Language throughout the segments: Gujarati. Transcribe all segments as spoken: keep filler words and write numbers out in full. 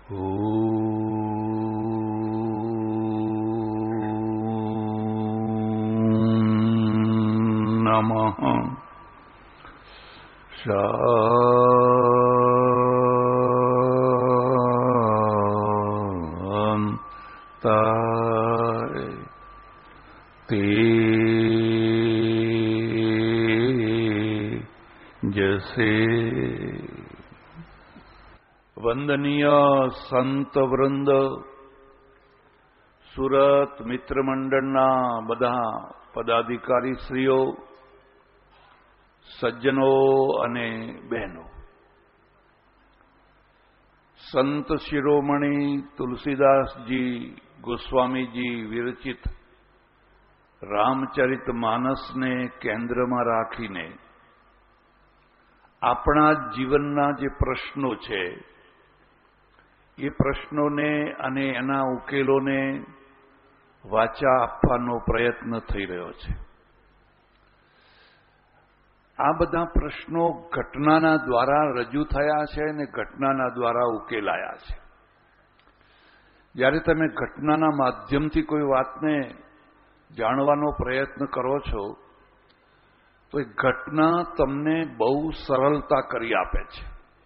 નમઃ શાંતાય તેજસે. વંદનીય સંત વૃંદ, સુરત મિત્ર મંડળના બધા પદાધિકારીશ્રીઓ, સજ્જનો અને બહેનો, સંત શિરોમણી તુલસીદાસજી ગોસ્વામીજી વિરચિત રામચરિત માનસને કેન્દ્રમાં રાખીને આપણા જીવનના જે પ્રશ્નો છે એ પ્રશ્નોને અને એના ઉકેલોને વાચા આપવાનો પ્રયત્ન થઈ રહ્યો છે. આ બધા પ્રશ્નો ઘટનાના દ્વારા રજૂ થયા છે અને ઘટનાના દ્વારા ઉકેલાયા છે. જ્યારે તમે ઘટનાના માધ્યમથી કોઈ વાતને જાણવાનો પ્રયત્ન કરો છો તો એ ઘટના તમને બહુ સરળતા કરી આપે છે.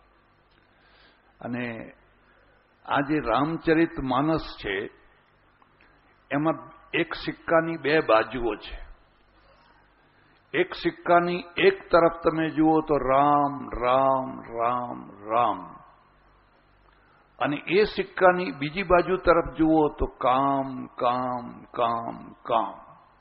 અને આ જે રામચરિત માનસ છે એમાં એક સિક્કાની બે બાજુઓ છે. એક સિક્કાની એક તરફ તમે જુઓ તો રામ રામ રામ રામ, અને એ સિક્કાની બીજી બાજુ તરફ જુઓ તો કામ કામ કામ કામ.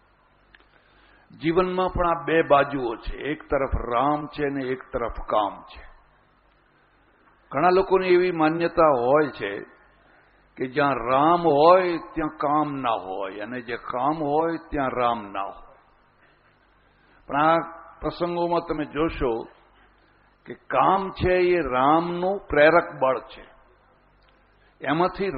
જીવનમાં પણ આ બે બાજુઓ છે. એક તરફ રામ છે અને એક તરફ કામ છે. ઘણા લોકોની એવી માન્યતા હોય છે કે જ્યાં રામ હોય ત્યાં કામ ના હોય, અને જે કામ હોય ત્યાં રામ ના હોય. પણ આ પ્રસંગોમાં તમે જોશો કે કામ છે એ રામનું પ્રેરક બળ છે. એમાંથી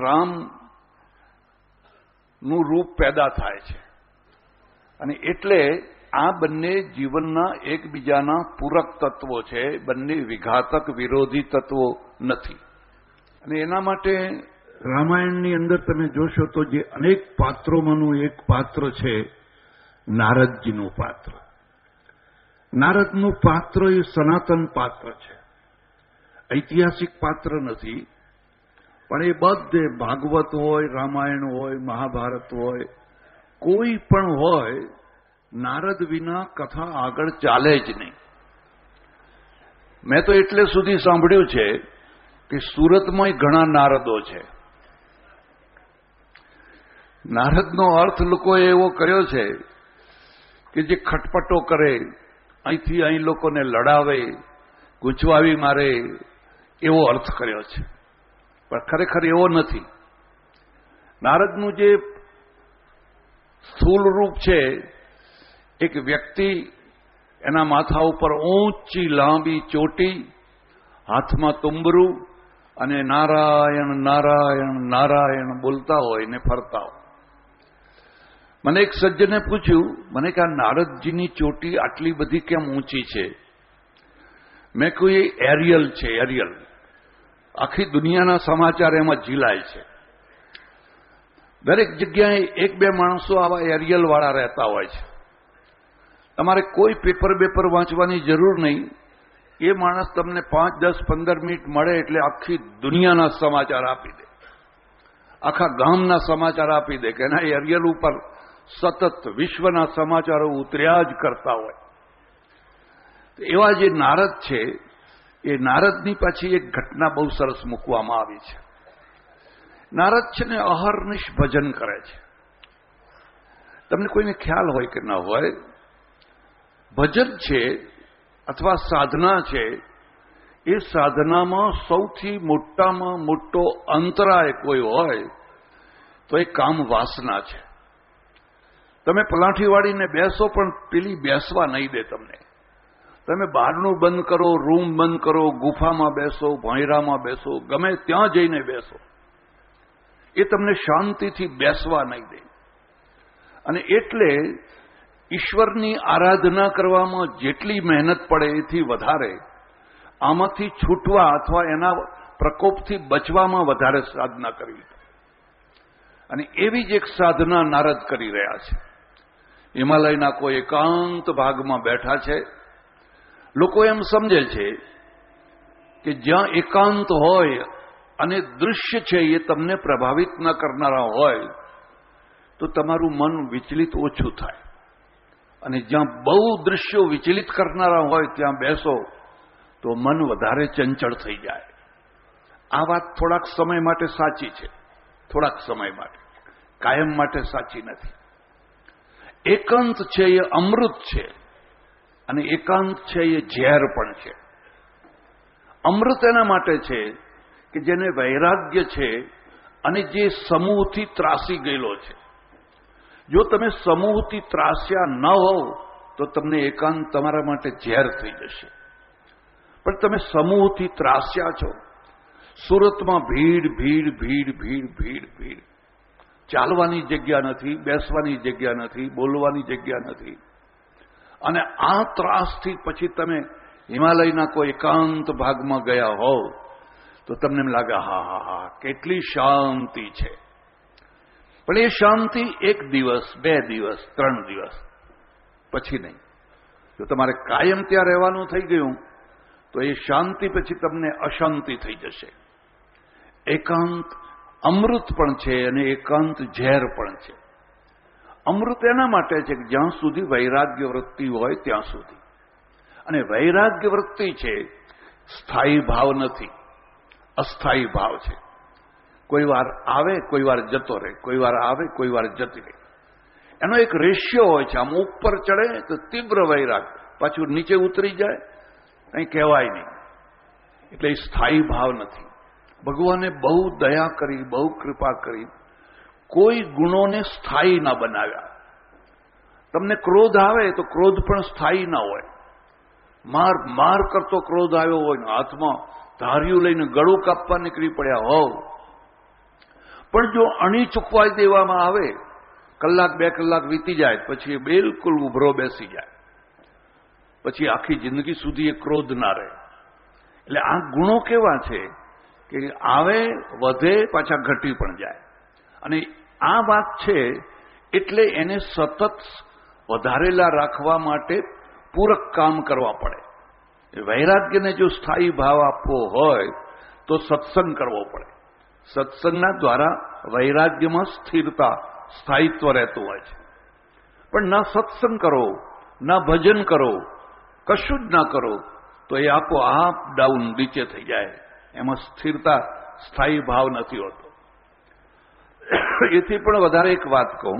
રામનું રૂપ પેદા થાય છે. અને એટલે આ બંને જીવનના એકબીજાના પૂરક તત્વો છે, બંને વિઘાતક વિરોધી તત્વો નથી. અને એના માટે રામાયણની અંદર તમે જોશો તો જે અનેક પાત્રોમાંનું એક પાત્ર છે નારદજીનું પાત્ર. નારદનું પાત્ર એ સનાતન પાત્ર છે, ઐતિહાસિક પાત્ર નથી. પણ એ બધે ભાગવત હોય, રામાયણ હોય, મહાભારત હોય, કોઈ પણ હોય, નારદ વિના કથા આગળ ચાલે જ નહીં. મેં તો એટલે સુધી સાંભળ્યું છે કે સુરતમાં ઘણા નારદો છે. નારદનો અર્થ લોકોએ એવો કર્યો છે કે જે ખટપટો કરે, અહીંથી અહીં લોકોને લડાવે, ગૂંચવાવી મારે, એવો અર્થ કર્યો છે. પણ ખરેખર એવો નથી. નારદનું જે સ્થૂળ રૂપ છે, એક વ્યક્તિ, એના માથા ઉપર ઊંચી લાંબી ચોટી, હાથમાં તુંબરું, અને નારાયણ નારાયણ નારાયણ બોલતા હોય ને ફરતા હોય. મને એક સજ્જને પૂછ્યું, મને કે આ નારદજીની ચોટી આટલી બધી કેમ ઊંચી છે? મેં કહ્યું એ એરિયલ છે, એરિયલ. આખી દુનિયાના સમાચાર એમાં ઝીલાય છે. દરેક જગ્યાએ એક બે માણસો આવા એરિયલ વાળા રહેતા હોય છે. તમારે કોઈ પેપર બેપર વાંચવાની જરૂર નહીં. એ માણસ તમને પાંચ દસ પંદર મિનિટ મળે એટલે આખી દુનિયાના સમાચાર આપી દે, આખા ગામના સમાચાર આપી દે, કે એના એરિયલ ઉપર સતત વિશ્વના સમાચારો ઉતર્યા જ કરતા હોય. એવા જે નારદ છે, એ નારદની પાછી એક ઘટના બહુ સરસ મૂકવામાં આવી છે. નારદ છે ને અહર્નિશ ભજન કરે છે. તમને કોઈને ખ્યાલ હોય કે ના હોય, ભજન છે અથવા સાધના છે, એ સાધનામાં સૌથી મોટામાં મોટો અંતરાય કોઈ હોય તો એ કામ વાસના છે. તમે પલાઠી વાળીને બેસો પણ પેલી બેસવા નહીં દે તમને. તમે બહારનું બંધ કરો, રૂમ બંધ કરો, ગુફામાં બેસો, ભોંયરામાં બેસો, ગમે ત્યાં જઈને બેસો, એ તમને શાંતિથી બેસવા નહીં દે. અને એટલે ઈશ્વરની આરાધના કરવામાં જેટલી મહેનત પડે એથી વધારે આમાંથી છૂટવા અથવા એના પ્રકોપથી બચવામાં વધારે સાધના કરવી. અને એવી જ એક સાધના નારદ કરી રહ્યા છે. હિમાલયના કોઈ એકાંત ભાગમાં બેઠા છે. લોકો એમ સમજે છે કે જ્યાં એકાંત હોય અને દૃશ્ય છે એ તમને પ્રભાવિત ન કરનારા હોય તો તમારું મન વિચલિત ઓછું થાય, અને જ્યાં બહુ દૃશ્યો વિચલિત કરનારા હોય ત્યાં બેસો તો મન વધારે ચંચળ થઈ જાય. આ વાત થોડાક સમય માટે સાચી છે, થોડાક સમય માટે, કાયમ માટે સાચી નથી. એકાંત છે એ અમૃત છે અને એકાંત છે એ ઝેર પણ છે. અમૃત એના માટે છે કે જેને વૈરાગ્ય છે અને જે સમૂહથી ત્રાસી ગયેલો છે. જો તમે સમૂહથી ત્રાસ્યા ન હોવ તો તમને એકાંત તમારા માટે ઝેર થઈ જશે. પણ તમે સમૂહથી ત્રાસ્યા છો. સુરતમાં ભીડ ભીડ ભીડ ભીડ ભીડ ભીડ, ચાલવાની જગ્યા નથી, બેસવાની જગ્યા નથી, બોલવાની જગ્યા નથી. અને આ ત્રાસથી પછી તમે હિમાલયના કોઈ એકાંત ભાગમાં ગયા હોવ તો તમને એમ લાગે હા હા હા કેટલી શાંતિ છે. પણ એ શાંતિ એક દિવસ, બે દિવસ, ત્રણ દિવસ પછી નહીં. જો તમારે કાયમ ત્યાં રહેવાનું થઈ ગયું તો એ શાંતિ પછી તમને અશાંતિ થઈ જશે. એકાંત અમૃત પણ છે અને એકાંત ઝેર પણ છે. અમૃત એના માટે છે કે જ્યાં સુધી વૈરાગ્ય વૃત્તિ હોય ત્યાં સુધી. અને વૈરાગ્ય વૃત્તિ છે સ્થાયી ભાવ નથી, અસ્થાયી ભાવ છે. કોઈ વાર આવે, કોઈ વાર જતો રહે, કોઈ વાર આવે, કોઈ વાર જતી રહે. એનો એક રેશિયો હોય છે. આમ ઉપર ચડે તો તીવ્ર વૈરાગ, પાછું નીચે ઉતરી જાય, કંઈ કહેવાય નહીં. એટલે એ સ્થાયી ભાવ નથી. ભગવાને બહુ દયા કરી, બહુ કૃપા કરી, કોઈ ગુણોને સ્થાયી ના બનાવ્યા. તમને ક્રોધ આવે તો ક્રોધ પણ સ્થાયી ના હોય. માર માર કરતો ક્રોધ આવ્યો હોય ને હાથમાં ધાર્યું લઈને ગળું કાપવા નીકળી પડ્યા હોવ, પણ જો અણી ચૂકવાઈ દેવામાં આવે, કલાક બે કલાક વીતી જાય પછી એ બિલકુલ ઉભરો બેસી જાય, પછી આખી જિંદગી સુધી એ ક્રોધ ના રહે. એટલે આ ગુણો કેવા છે કે આવે, વધે, પાછા ઘટી પણ જાય. અને આ વાત છે એટલે એને સતત વધારેલા રાખવા માટે પૂરક કામ કરવા પડે. વૈરાગ્યને જો સ્થાયી ભાવ આપવો હોય તો સત્સંગ કરવો પડે. સત્સંગના દ્વારા વૈરાગ્યમાં સ્થિરતા, સ્થાયિત્વ રહેતું હોય છે. પણ ના સત્સંગ કરો, ના ભજન કરો, કશું જ ના કરો તો એ આપોઆપ ડાઉન, નીચે થઈ જાય. એમાં સ્થિરતા, સ્થાયી ભાવ નથી હોતો. એથી પણ વધારે એક વાત કહું,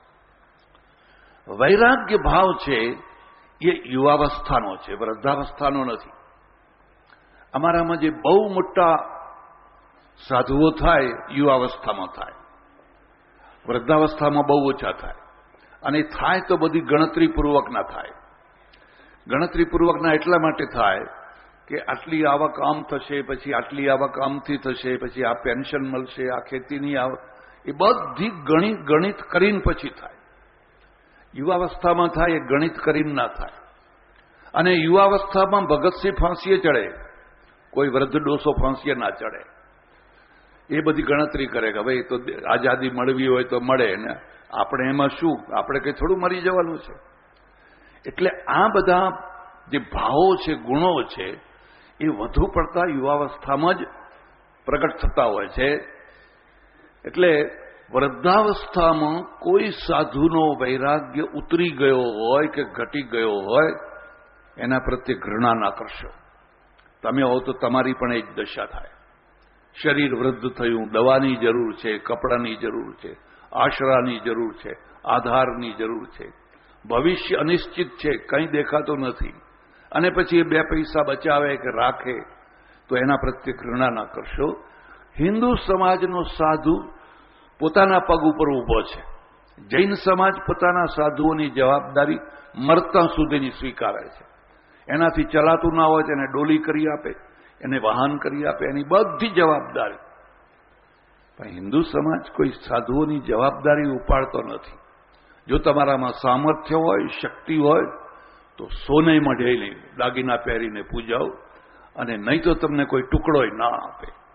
વૈરાગ્ય ભાવ છે એ યુવાવસ્થાનો છે, વૃદ્ધાવસ્થાનો નથી. અમારામાં જે બહુ મોટા સાધુઓ થાય યુવાવસ્થામાં થાય, વૃદ્ધાવસ્થામાં બહુ ઓછા થાય. અને થાય તો બધી ગણતરીપૂર્વકના થાય. ગણતરીપૂર્વકના એટલા માટે થાય કે આટલી આવક આમ થશે, પછી આટલી આવક આમથી થશે, પછી આ પેન્શન મળશે, આ ખેતીની આવક, એ બધી ગણિત ગણિત કરીને પછી થાય. યુવાવસ્થામાં થાય એ ગણિત કરીને ના થાય. અને યુવાવસ્થામાં ભગતસિંહ ફાંસીએ ચડે, કોઈ વૃદ્ધ ડોસો ફાંસીએ ના ચડે. એ બધી ગણતરી કરે કે ભાઈ તો આઝાદી મળવી હોય તો મળે ને, આપણે એમાં શું, આપણે કંઈ થોડું મરી જવાનું છે. એટલે આ બધા જે ભાવો છે, ગુણો છે, એ વધુ પડતા યુવાવસ્થામાં જ પ્રગટ થતા હોય છે. એટલે વૃદ્ધાવસ્થામાં કોઈ સાધુનો વૈરાગ્ય ઉતરી ગયો હોય કે ઘટી ગયો હોય એના પ્રત્યે ઘૃણા ના કરશો. તમે હો તો તમારી પણ એ જ દશા થાય. શરીર વૃદ્ધ થયું, દવાની જરૂર છે, કપડાની જરૂર છે, આશરાની જરૂર છે, આધારની જરૂર છે, ભવિષ્ય અનિશ્ચિત છે, કંઈ દેખાતું નથી. અને પછી એ બે પૈસા બચાવે કે રાખે તો એના પ્રત્યે ઘૃણા ના કરશો. હિન્દુ સમાજનો સાધુ પોતાના પગ ઉપર ઊભો છે. જૈન સમાજ પોતાના સાધુઓની જવાબદારી મરતા સુધીની સ્વીકારે છે. એનાથી ચલાતું ના હોય તેને ડોલી કરી આપે, એને વાહન કરી આપે, એની બધી જવાબદારી. પણ હિન્દુ સમાજ કોઈ સાધુઓની જવાબદારી ઉપાડતો નથી. જો તમારામાં સામર્થ્ય હોય, શક્તિ હોય તો સોને મઢે દાગીના પહેરીને પૂજાઓ, અને નહીં તો તમને કોઈ ટુકડો ના આપે.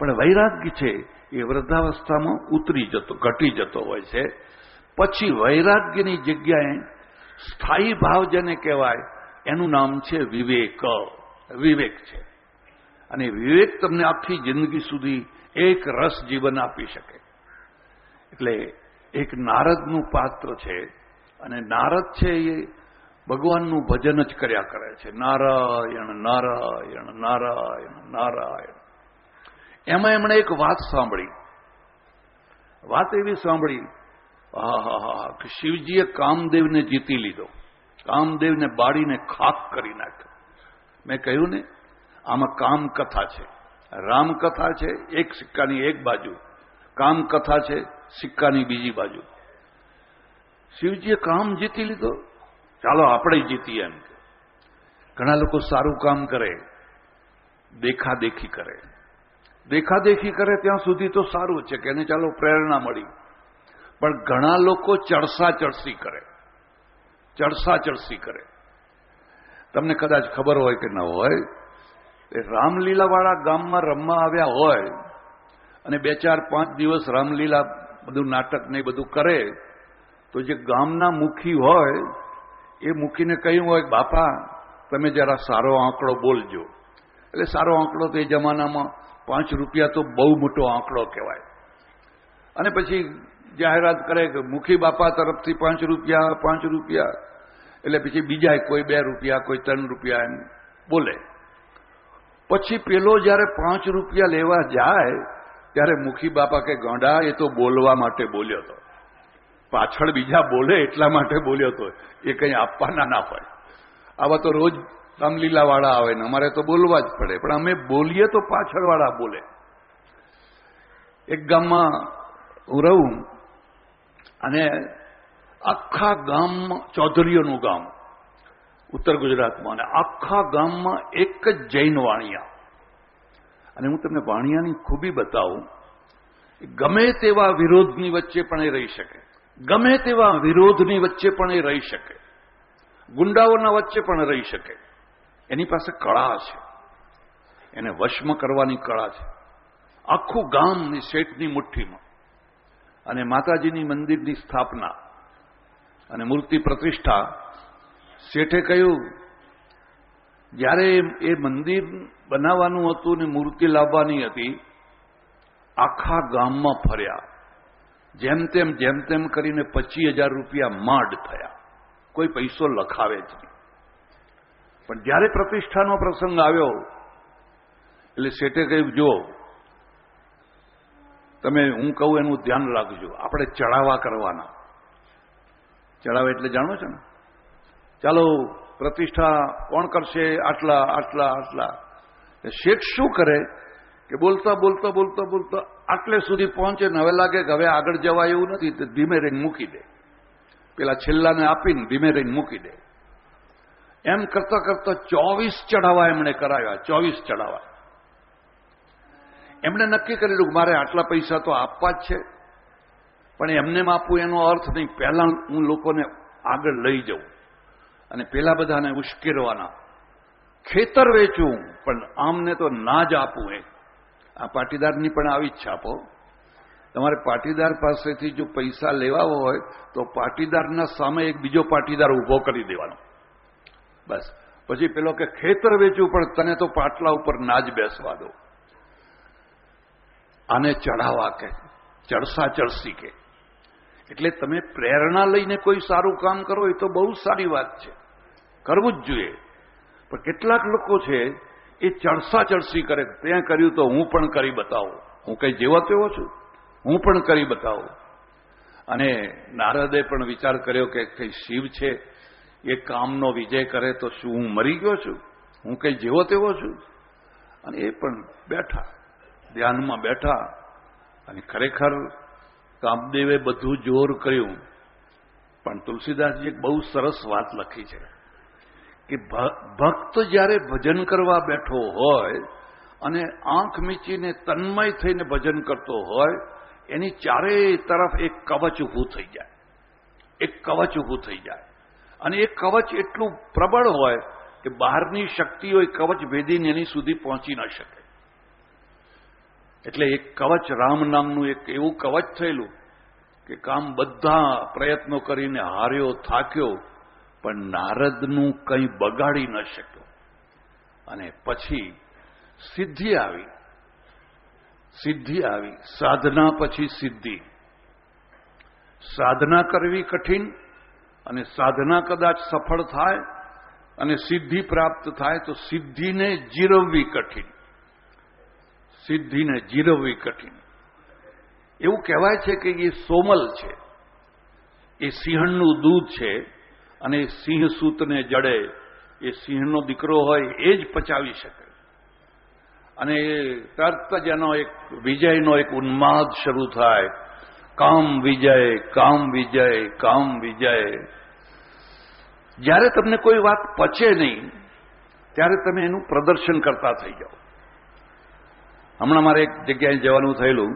પણ વૈરાગ્ય છે એ વૃદ્ધાવસ્થામાં ઉતરી જતો ઘટી જતો હોય છે. પછી વૈરાગ્યની જગ્યાએ સ્થાયી ભાવ જેને કહેવાય એનું નામ છે વિવેક. વિવેક છે અને વિવેક તમને આખી જિંદગી સુધી એક રસ જીવન આપી શકે. એટલે એક નારદનું પાત્ર છે અને નારદ છે એ ભગવાનનું ભજન જ કર્યા કરે છે. નારાયણ નારાયણ નારાયણ નારાયણ. એમાં એમણે એક વાત સાંભળી. વાત એવી સાંભળી, હા હા હા કે શિવજીએ કામદેવને જીતી લીધો, કામદેવને બાળીને ખાક કરી નાખ્યો. મેં કહ્યું ને આમાં કામ કથા છે, રામ કથા છે એક સિક્કાની એક બાજુ, કામ કથા છે સિક્કાની બીજી બાજુ. શિવજીએ કામ જીતી લીધો, ચાલો આપણે જીતીએ એમ. ઘણા લોકો સારું કામ કરે, દેખાદેખી કરે. દેખાદેખી કરે ત્યાં સુધી તો સારું છે કે એને ચાલો પ્રેરણા મળી. પણ ઘણા લોકો ચડસા ચડસી કરે, ચડસા ચડસી કરે. તમને કદાચ ખબર હોય કે ન હોય, રામલીલાવાળા ગામમાં રમવા આવ્યા હોય અને બે ચાર પાંચ દિવસ રામલીલા બધું નાટક ને બધું કરે તો જે ગામના મુખી હોય એ મુખીને કહ્યું હોય, બાપા તમે જરા સારો આંકડો બોલજો. એટલે સારો આંકડો તો એ જમાનામાં પાંચ રૂપિયા તો બહુ મોટો આંકડો કહેવાય. અને પછી જાહેરાત કરે કે મુખી બાપા તરફથી પાંચ રૂપિયા પાંચ રૂપિયા. એટલે પછી બીજા કોઈ બે રૂપિયા કોઈ ત્રણ રૂપિયા એમ બોલે. પછી પેલો જયારે પાંચ રૂપિયા લેવા જાય ત્યારે મુખી બાપા કે ગાંડા એ તો બોલવા માટે બોલ્યો હતો, પાછળ બીજા બોલે એટલા માટે બોલ્યો હતો, એ કંઈ આપવાના ના હોય. આવા તો રોજ રામલીલા વાળા આવે ને અમારે તો બોલવા જ પડે, પણ અમે બોલીએ તો પાછળ વાળા બોલે. એક ગામમાં હું રહું અને આખા ગામમાં ચૌધરીઓનું ગામ ઉત્તર ગુજરાતમાં, અને આખા ગામમાં એક જ જૈન વાણિયા. અને હું તમને વાણિયાની ખૂબી બતાવું, ગમે તેવા વિરોધની વચ્ચે પણ એ રહી શકે, ગમે તેવા વિરોધની વચ્ચે પણ એ રહી શકે, ગુંડાઓના વચ્ચે પણ રહી શકે. એની પાસે કળા છે, એને વશમાં કરવાની કળા છે. આખું ગામ શેઠની મુઠ્ઠીમાં. અને માતાજીની મંદિરની સ્થાપના અને મૂર્તિ પ્રતિષ્ઠા. શેઠે કહ્યું જ્યારે એ મંદિર બનાવવાનું હતું ને મૂર્તિ લાવવાની હતી, આખા ગામમાં ફર્યા, જેમ તેમ જેમ તેમ કરીને પચીસ હજાર રૂપિયા માંડ થયા. કોઈ પૈસો લખાવે જ નહીં. પણ જ્યારે પ્રતિષ્ઠાનો પ્રસંગ આવ્યો એટલે શેઠે કહ્યું, જો તમે હું કહું એનું ધ્યાન રાખજો, આપણે ચડાવા કરવાના. ચડાવા એટલે જાણો છો ને, ચાલો પ્રતિષ્ઠા કોણ કરશે, આટલા આટલા આટલા. શેઠ શું કરે કે બોલતા બોલતા બોલતા બોલતા આટલે સુધી પહોંચે ને હવે લાગે કે હવે આગળ જવાય એવું નથી, તો ધીમે રહીને મૂકી દે, પેલા છેલ્લાને આપીને ધીમે રહીને મૂકી દે. એમ કરતા કરતા ચોવીસ ચઢાવા એમણે કરાવ્યા, ચોવીસ ચઢાવા. એમણે નક્કી કરેલું કે મારે આટલા પૈસા તો આપવા જ છે, પણ એમને આપવું એનો અર્થ નહીં, પહેલા હું લોકોને આગળ લઈ જાઉં અને પેલા બધાને ઉશ્કેરવાના. ખેતર વેચું પણ આમને તો ના જ આપવું. એ આ પાટીદારની પણ આવી જ છાપો. તમારે પાટીદાર પાસેથી જો પૈસા લેવા હોય તો પાટીદારના સામે એક બીજો પાટીદાર ઉભો કરી દેવાનો. બસ પછી પેલો કે ખેતર વેચું પણ તને તો પાટલા ઉપર ના જ બેસવા દો. આને ચઢાવા કે, ચડસા ચડસી કે. એટલે તમે પ્રેરણા લઈને કોઈ સારું કામ કરો એ તો બહુ સારી વાત છે, કરવું જ જોઈએ. પણ કેટલાક લોકો છે એ ચડસા ચડસી કરે, ત્યાં કર્યું તો હું પણ કરી બતાવું, હું કઈ જેવો તેવો છું, હું પણ કરી બતાવું. અને નારદે પણ વિચાર કર્યો કે કઈ શિવ છે એ કામનો વિજય કરે તો શું હું મરી ગયો છું, હું કઈ જેવો તેવો છું. અને એ પણ બેઠા, ધ્યાનમાં બેઠા. અને ખરેખર કામદેવે બધું જોર કર્યું. પણ તુલસીદાસજી એક બહુ સરસ વાત લખી છે કે ભક્ત જ્યારે ભજન કરવા બેઠો હોય અને આંખ મીચીને તન્મય થઈને ભજન કરતો હોય, એની ચારેય તરફ એક કવચ ઊભું થઈ જાય, એક કવચ ઊભું થઈ જાય. અને એ કવચ એટલું પ્રબળ હોય કે બહારની શક્તિઓ એ કવચ ભેદીને એની સુધી પહોંચી ન શકે. એટલે એક કવચ, રામ નામનું એક એવું કવચ થયેલું કે કામ બધા પ્રયત્નો કરીને હાર્યો, થાક્યો, પણ નારદનું કંઈ બગાડી ન શક્યો. અને પછી સિદ્ધિ આવી, સિદ્ધિ આવી, સાધના પછી સિદ્ધિ. સાધના કરવી કઠિન, અને સાધના કદાચ સફળ થાય અને સિદ્ધિ પ્રાપ્ત થાય તો સિદ્ધિને જીરવવી કઠિન, સિદ્ધિને જીરવવી કઠિન. એવું કહેવાય છે કે એ સોમલ છે, એ સિંહણનું દૂધ છે, અને સિંહ સૂતને જડે, એ સિંહનો દીકરો હોય એ જ પચાવી શકે. અને તરત જ એનો એક વિજયનો એક ઉન્માદ શરૂ થાય, કામ વિજય, કામ વિજય, કામ વિજય. જ્યારે તમને કોઈ વાત પચે નહીં ત્યારે તમે એનું પ્રદર્શન કરતા થઈ જાઓ. હમણાં મારે એક જગ્યાએ જવાનું થયેલું,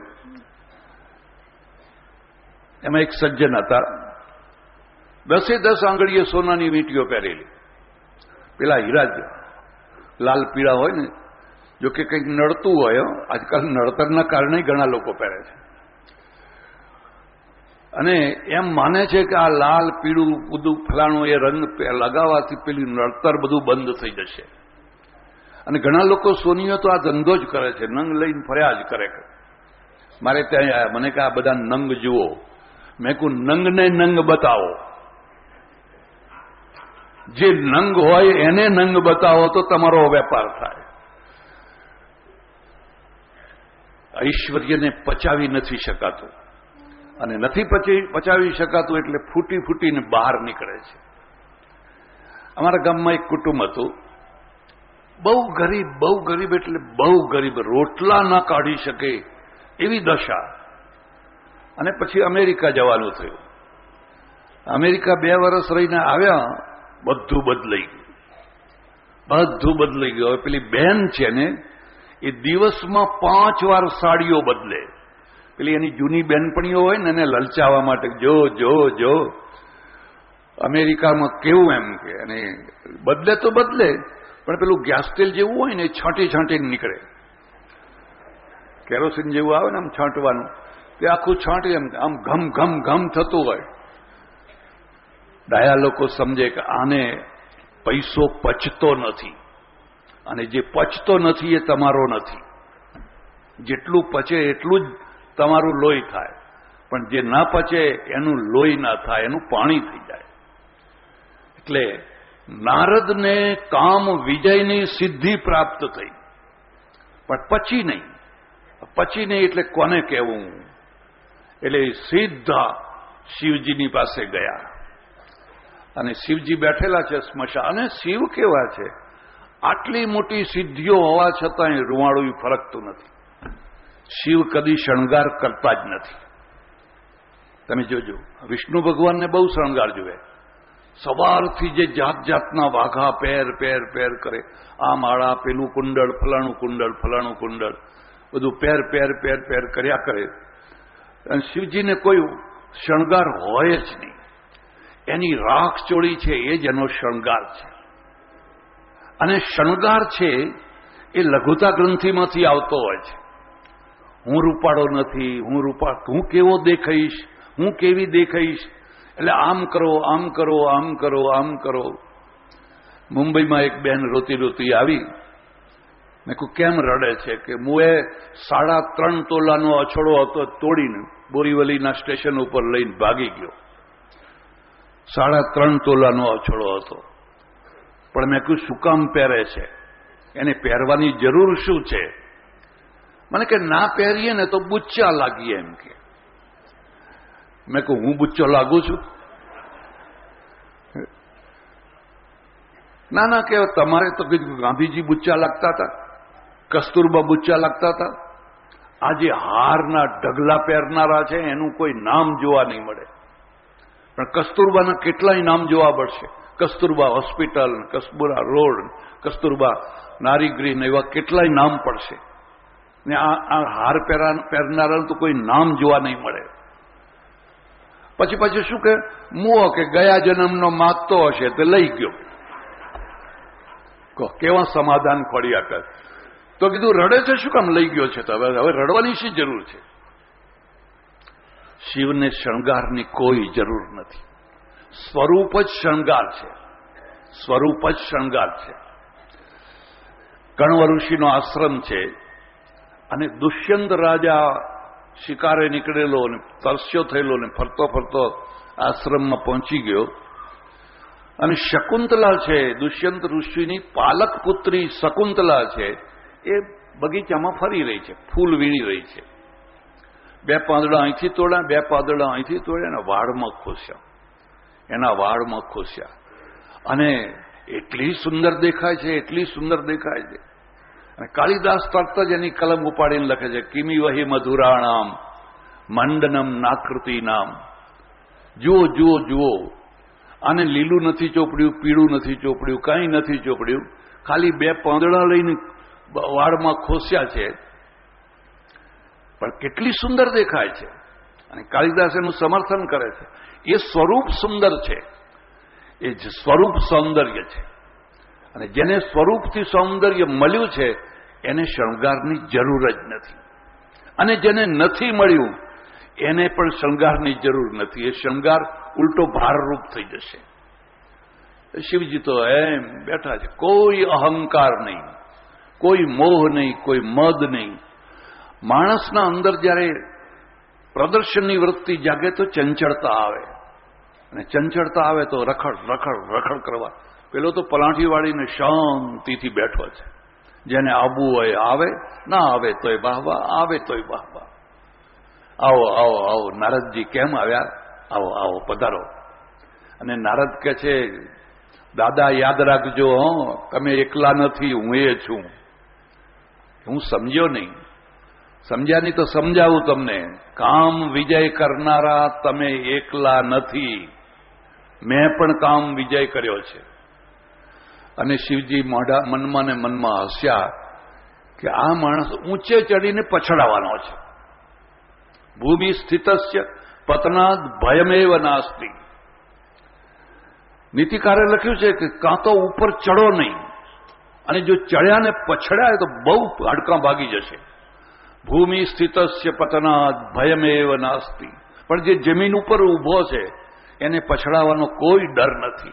એમાં એક સજ્જન હતા, દસે દસ આંગળીએ સોનાની વીંટીઓ પહેરેલી, પેલા હીરા લાલ પીળા હોય ને, જો કે કંઈક નડતું હોય, આજકાલ નડતરના કારણે ઘણા લોકો પહેરે છે, અને એમ માને છે કે આ લાલ પીળું બધું ફલાણું એ રંગ લગાવવાથી પેલી નડતર બધું બંધ થઈ જશે. અને ઘણા લોકો સોનીઓ તો આ ધંધો જ કરે છે, નંગ લઈને ફર્યા જ કરે. મારે ત્યાં આવ્યા, મને કે આ બધા નંગ જુઓ. મેં કહું નંગને નંગ બતાવો, જે નંગ હોય એને નંગ બતાવો તો તમારો વેપાર થાય. ઐશ્વર્યને પચાવી નથી શકાતું, અને નથી પચી પચાવી શકાતું એટલે ફૂટી ફૂટીને બહાર નીકળે છે. અમારા ગામમાં એક કુટુંબ હતું, બહુ ગરીબ, બહુ ગરીબ એટલે બહુ ગરીબ, રોટલા ના કાઢી શકે એવી દશા. અને પછી અમેરિકા જવાનું થયું. અમેરિકા બે વર્ષ રહીને આવ્યા, બધું બદલાઈ ગયું, બધું બદલાઈ ગયું. હવે પેલી બહેન છે ને, એ દિવસમાં પાંચ વાર સાડીઓ બદલે. પેલી એની જૂની બહેનપણીઓ હોય ને એને લલચાવવા માટે, જો જો જો અમેરિકામાં કેવું એમ કે, અને બદલે તો બદલે, પણ પેલું ગેસ તેલ જેવું હોય ને એ છાંટી છાંટીને નીકળે, કેરોસીન જેવું આવે ને આમ છાંટવાનું, તે આખું છાંટી એમ આમ ઘમ ઘમ ઘમ થતું હોય. ડાયા લોકો સમજે કે આને પૈસો પચતો નથી, અને જે પચતો નથી એ તમારો નથી. જેટલું પચે એટલું જ તમારું લોહી થાય, પણ જે ના પચે એનું લોહી ના થાય, એનું પાણી થઈ જાય. એટલે નારદને કામ વિજયની સિદ્ધિ પ્રાપ્ત થઈ, પણ પછી નહીં. પછી નહીં એટલે કોને કહેવું? એટલે સીધા શિવજીની પાસે ગયા, અને શિવજી બેઠેલા છે સ્મશાન. અને શિવ કેવા છે, આટલી મોટી સિદ્ધિઓ હોવા છતાં રૂવાડું ફરકતું નથી. શિવ કદી શણગાર કરતા જ નથી. તમે જોજો, વિષ્ણુ ભગવાનને બહુ શણગાર જોવે. સવારથી જે જાત જાતના વાઘા પેર પેર પેર કરે, આ માળા, પેલું કુંડળ, ફલાણું કુંડળ, ફલાણું કુંડળ, બધું પેર પેર પેર પેર કર્યા કરે. અને શિવજીને કોઈ શણગાર હોય જ નહીં. એની રાખ ચોળી છે એ જ એનો શણગાર છે. અને શણગાર છે એ લઘુતા ગ્રંથિમાંથી આવતો હોય છે. હું રૂપાળો નથી, હું રૂપા હું કેવો દેખાઈશ, હું કેવી દેખાઈશ, એટલે આમ કરો, આમ કરો, આમ કરો, આમ કરો. મુંબઈમાં એક બેન રોતી રોતી આવી. મેં કહ્યું કેમ રડે છે? કે હું એ સાડા ત્રણ તોલાનો અછડો હતો તોડીને બોરીવલીના સ્ટેશન ઉપર લઈને ભાગી ગયો. સાડા ત્રણ તોલાનો અછડો હતો, પણ મેં કહ્યું શું કામ પહેરે છે? એને પહેરવાની જરૂર શું છે? મને કે ના પહેરીએ ને તો બુચ્ચા લાગીએ એમ કે. મેં કહું હું બુચ્ચો લાગુ છું? ના ના કે તમારે તો ગાંધીજી બુચ્ચા લાગતા હતા, કસ્તુરબા બુચ્ચા લાગતા હતા. આ જે હારના ઢગલા પહેરનારા છે એનું કોઈ નામ જોવા નહીં મળે, પણ કસ્તુરબાના કેટલાય નામ જોવા મળશે. કસ્તુરબા હોસ્પિટલ, કસ્તુરબા રોડ, કસ્તુરબા નારીગૃહ, એવા કેટલાય નામ પડશે. ને આ હાર પહેરનારાનું તો કોઈ નામ જોવા નહીં મળે. પછી પછી શું કે મુઓ કે ગયા જન્મનો માગતો હશે તે લઈ ગયો. કેવા સમાધાન ખોડી આપે. તો કીધું રડે છે શું કામ લઈ ગયો છે? તો હવે હવે રડવાની શી જરૂર છે? શિવને શણગારની કોઈ જરૂર નથી. સ્વરૂપ જ શણગાર છે. સ્વરૂપ જ શણગાર છે. કણવ ઋષિનો આશ્રમ છે અને દુષ્યંત રાજા શિકારે નીકળેલો અને તરસ્યો થયેલો ને ફરતો ફરતો આશ્રમમાં પહોંચી ગયો અને શકુંતલા છે, દુષ્યંત ઋષિની પાલક પુત્રી શકુંતલા છે, એ બગીચામાં ફરી રહી છે, ફૂલ વીણી રહી છે. બે પાંદડા અહીંથી તોડ્યા, બે પાંદડા અહીંથી તોડ્યા અને વાળમાં ખોસ્યા, એના વાળમાં ખોસ્યા અને એટલી સુંદર દેખાય છે, એટલી સુંદર દેખાય છે. અને કાલિદાસ તરત જ એની કલમ ઉપાડીને લખે છે, કિમી વહી મધુરાણામ મંડનમ નાકૃતિ નામ. જુઓ જુઓ જુઓ, આને લીલું નથી ચોપડ્યું, પીળું નથી ચોપડ્યું, કંઈ નથી ચોપડ્યું, ખાલી બે પાંદડા લઈને વાળમાં ખોસ્યા છે, પણ કેટલી સુંદર દેખાય છે. અને કાલિદાસ એનું સમર્થન કરે છે. એ સ્વરૂપ સુંદર છે, એ જ સ્વરૂપ સૌંદર્ય છે. અને જેને સ્વરૂપથી સૌંદર્ય મળ્યું છે એને શણગારની જરૂર જ નથી. અને જેને નથી મળ્યું એને પણ શણગારની જરૂર નથી. એ શણગાર ઉલટો ભારરૂપ થઈ જશે. શિવજી તો એમ બેઠા છે, કોઈ અહંકાર નહીં, કોઈ મોહ નહીં, કોઈ મદ નહીં. માણસના અંદર જ્યારે પ્રદર્શનની વૃત્તિ જાગે તો ચંચળતા આવે, અને ચંચળતા આવે તો રખડ રખડ રખડ કરવા. પેલો તો પલાઠી વાળીને શાંતિથી બેઠો છે. જેને આવવું હોય આવે, ના આવે તોય વાહવા, આવે તોય વાહવા. આવો આવો આવો નારદજી કેમ આવ્યા? આવો આવો પધારો. અને નારદ કહે છે, દાદા યાદ રાખજો, તમે એકલા નથી, હું એ છું. હું સમજ્યો નહીં. સમજ્યા નહીં તો સમજાવું તમને. કામ વિજય કરનારા તમે એકલા નથી, મેં પણ કામ વિજય કર્યો છે. અને શિવજી મોઢા મનમાં ને મનમાં હસ્યા કે આ માણસ ઊંચે ચડીને પછડાવાનો છે. ભૂમિ સ્થિતસ્ય પતનાદ ભયમેવ નાસ્તિ. નીતિકારે લખ્યું છે કે કાં તો ઉપર ચડો નહીં, અને જો ચડ્યા ને પછડાય તો બહુ હાડકાં ભાગી જશે. ભૂમિ સ્થિતસ્ય પતનાદ ભયમેવ નાસ્તિ. પણ જે જમીન ઉપર ઊભો છે એને પછડાવાનો કોઈ ડર નથી.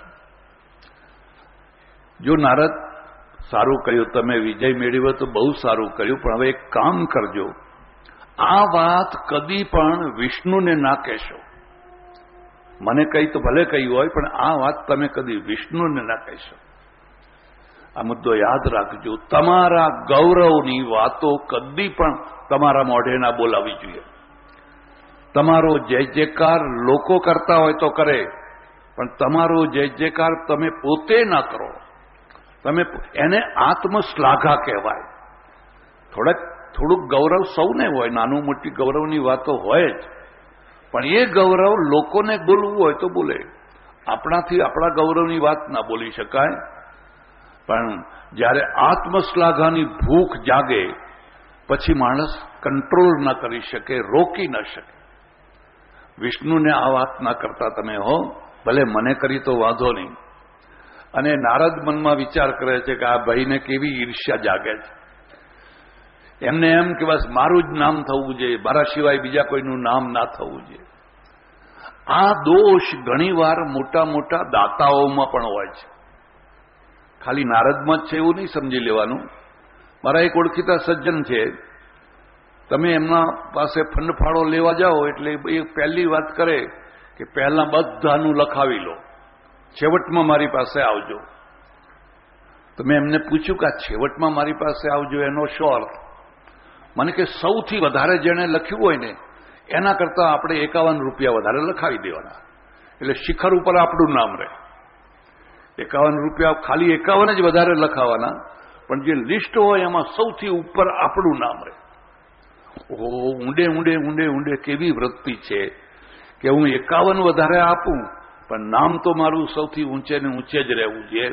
જો નારદ સારું કર્યું, તમે વિજય મેળવ્યો તો બહુ સારું કર્યું, પણ હવે એક કામ કરજો, આ વાત કદી પણ વિષ્ણુને ના કહેશો. મને કહી તો ભલે કહ્યું હોય, પણ આ વાત તમે કદી વિષ્ણુને ના કહેશો. આ મુદ્દો યાદ રાખજો. તમારા ગૌરવની વાતો કદી પણ તમારા મોઢે ના બોલાવી જોઈએ. તમારો જય જયકાર લોકો કરતા હોય તો કરે, પણ તમારો જય જયકાર તમે પોતે ના કરો. તમે એને આત્મશ્લાઘા કહેવાય. થોડાક થોડુંક ગૌરવ સૌને હોય, નાનું મોટી ગૌરવની વાતો હોય જ, પણ એ ગૌરવ લોકોને બોલવું હોય તો બોલે. આપણાથી આપણા ગૌરવની વાત ના બોલી શકાય. પણ જ્યારે આત્મશ્લાઘાની ભૂખ જાગે પછી માણસ કંટ્રોલ ના કરી શકે, રોકી ન શકે. વિષ્ણુને આ વાત ના કરતા તમે હો, ભલે મને કરી તો વાંધો નહીં. અને નારદ મનમાં વિચાર કરે છે કે આ ભાઈને કેવી ઈર્ષ્યા જાગે છે. એમને એમ કે બસ મારું જ નામ થવું જોઈએ, મારા સિવાય બીજા કોઈનું નામ ના થવું જોઈએ. આ દોષ ઘણીવાર મોટા મોટા દાતાઓમાં પણ હોય છે, ખાલી નારદમાં જ છે એવું નહીં સમજી લેવાનું. મારા એક ઓળખીતા સજ્જન છે, તમે એમના પાસે ફંડફાળો લેવા જાઓ એટલે એ પહેલી વાત કરે કે પહેલા બધાનું લખાવી લો, છેવટમાં મારી પાસે આવજો. તો મેં એમને પૂછ્યું કે આ છેવટમાં મારી પાસે આવજો એનો શો અર્થ? મને કે સૌથી વધારે જેણે લખ્યું હોય ને એના કરતાં આપણે એકાવન રૂપિયા વધારે લખાવી દેવાના, એટલે શિખર ઉપર આપણું નામ રહે. એકાવન રૂપિયા ખાલી એકાવન જ વધારે લખાવાના, પણ જે લિસ્ટ હોય એમાં સૌથી ઉપર આપણું નામ રહે. ઓહો, ઊંડે ઊંડે ઊંડે ઊંડે કેવી વૃત્તિ છે કે હું એકાવન વધારે આપું પણ નામ તો મારું સૌથી ઊંચે ને ઊંચે જ રહેવું જોઈએ.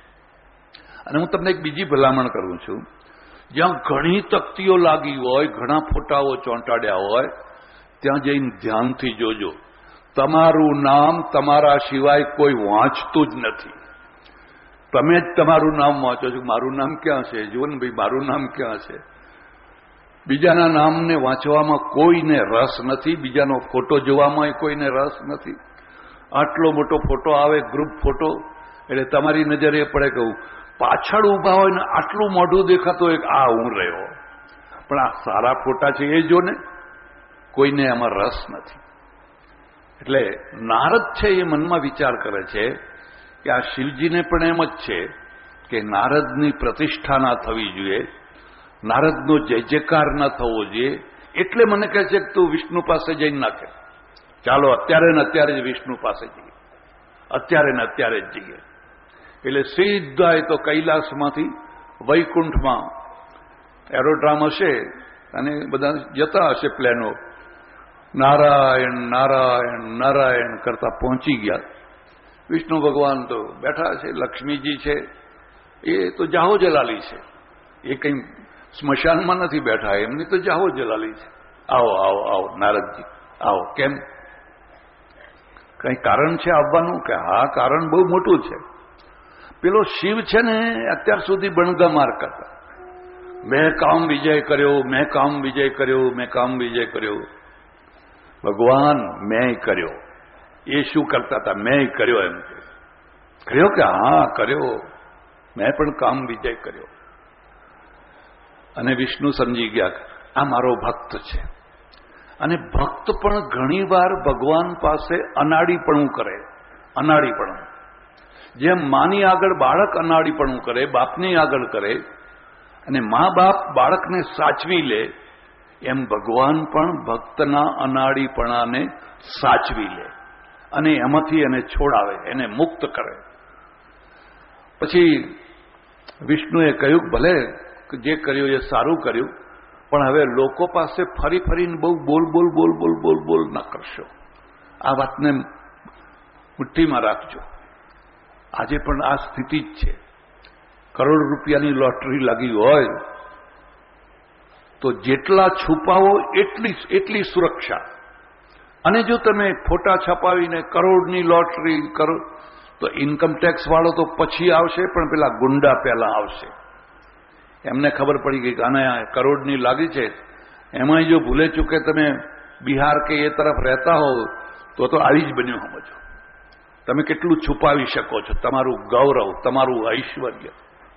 અને હું તમને એક બીજી ભલામણ કરું છું, જ્યાં ઘણી તકતીઓ લાગી હોય, ઘણા ફોટાઓ ચોંટાડ્યા હોય, ત્યાં જઈને ધ્યાનથી જોજો. તમારું નામ તમારા સિવાય કોઈ વાંચતું જ નથી. તમે જ તમારું નામ વાંચો છો, મારું નામ ક્યાં છે? જુઓ ને ભાઈ, મારું નામ ક્યાં છે? બીજાના નામને વાંચવામાં કોઈને રસ નથી, બીજાનો ફોટો જોવામાં કોઈને રસ નથી. આટલો મોટો ફોટો આવે, ગ્રુપ ફોટો, એટલે તમારી નજરે એ પડે કહું પાછળ ઉભા હોય ને આટલું મોઢું દેખાતું હોય, આ હું રહ્યો. પણ આ સારા ફોટા છે એ જો ને, કોઈને એમાં રસ નથી. એટલે નારદ છે એ મનમાં વિચાર કરે છે કે આ શિવજીને પણ એમ જ છે કે નારદની પ્રતિષ્ઠા ના થવી જોઈએ, નારદનો જય જયકાર ના થવો જોઈએ. એટલે મને કહે છે કે તું વિષ્ણુ પાસે જઈને નાખે, ચાલો અત્યારે ને અત્યારે જ વિષ્ણુ પાસે જઈએ, અત્યારે ને અત્યારે જ જઈએ. એટલે સીધા એ તો કૈલાસમાંથી વૈકુંઠમાં એરોડ્રામ હશે અને બધા જતા હશે પ્લેનો, નારાયણ નારાયણ નારાયણ કરતા પહોંચી ગયા. વિષ્ણુ ભગવાન તો બેઠા છે, લક્ષ્મીજી છે, એ તો જાહો જલાલી છે, એ કંઈ સ્મશાનમાં નથી બેઠા, એમની તો જાહો જલાલી છે. આવો આવો આવો નારદજી આવો. કેમ? કઈ કારણ છે આવવાનું? કે હા, કારણ બહુ મોટું છે. પેલો શિવ છે ને અત્યાર સુધી બણગમાર કરતા, મેં કામ વિજય કર્યો, મેં કામ વિજય કર્યો, મેં કામ વિજય કર્યો. ભગવાન મેં કર્યો. એ શું કરતા હતા? મેં કર્યો. એમ કર્યો કે હા કર્યો, મેં પણ કામ વિજય કર્યો. અને વિષ્ણુ સમજી ગયા આ મારો ભક્ત છે. અને ભક્ત પણ ઘણીવાર ભગવાન પાસે અનાડીપણું કરે. અનાડીપણું જેમ માની આગળ બાળક અનાડીપણું કરે, બાપની આગળ કરે, અને મા બાપ બાળકને સાચવી લે, એમ ભગવાન પણ ભક્તના અનાડીપણાને સાચવી લે અને એમાંથી એને છોડાવે, એને મુક્ત કરે. પછી વિષ્ણુએ કહ્યું ભલે જે કર્યું એ સારું કર્યું, પણ હવે લોકો પાસે ફરી ફરીને બહુ બોલ બોલ બોલ બોલ બોલ બોલ ના કરશો. આ વાતને મુઠ્ઠીમાં રાખજો. આજે પણ આ સ્થિતિ જ છે. કરોડ રૂપિયાની લોટરી લાગી હોય તો જેટલા છુપાવો એટલી એટલી સુરક્ષા. અને જો તમે ફોટા છપાવીને કરોડની લોટરી કરો તો ઇન્કમટેક્સ વાળો તો પછી આવશે, પણ પેલા ગુંડા પહેલા આવશે. એમને ખબર પડી ગઈ કે આને કરોડની લાગી છે, એમાંય જો ભૂલે ચૂકે તમે બિહાર કે એ તરફ રહેતા હો તો તો આવી જ બન્યું. સમજો તમે કેટલું છુપાવી શકો છો, તમારું ગૌરવ, તમારું ઐશ્વર્ય.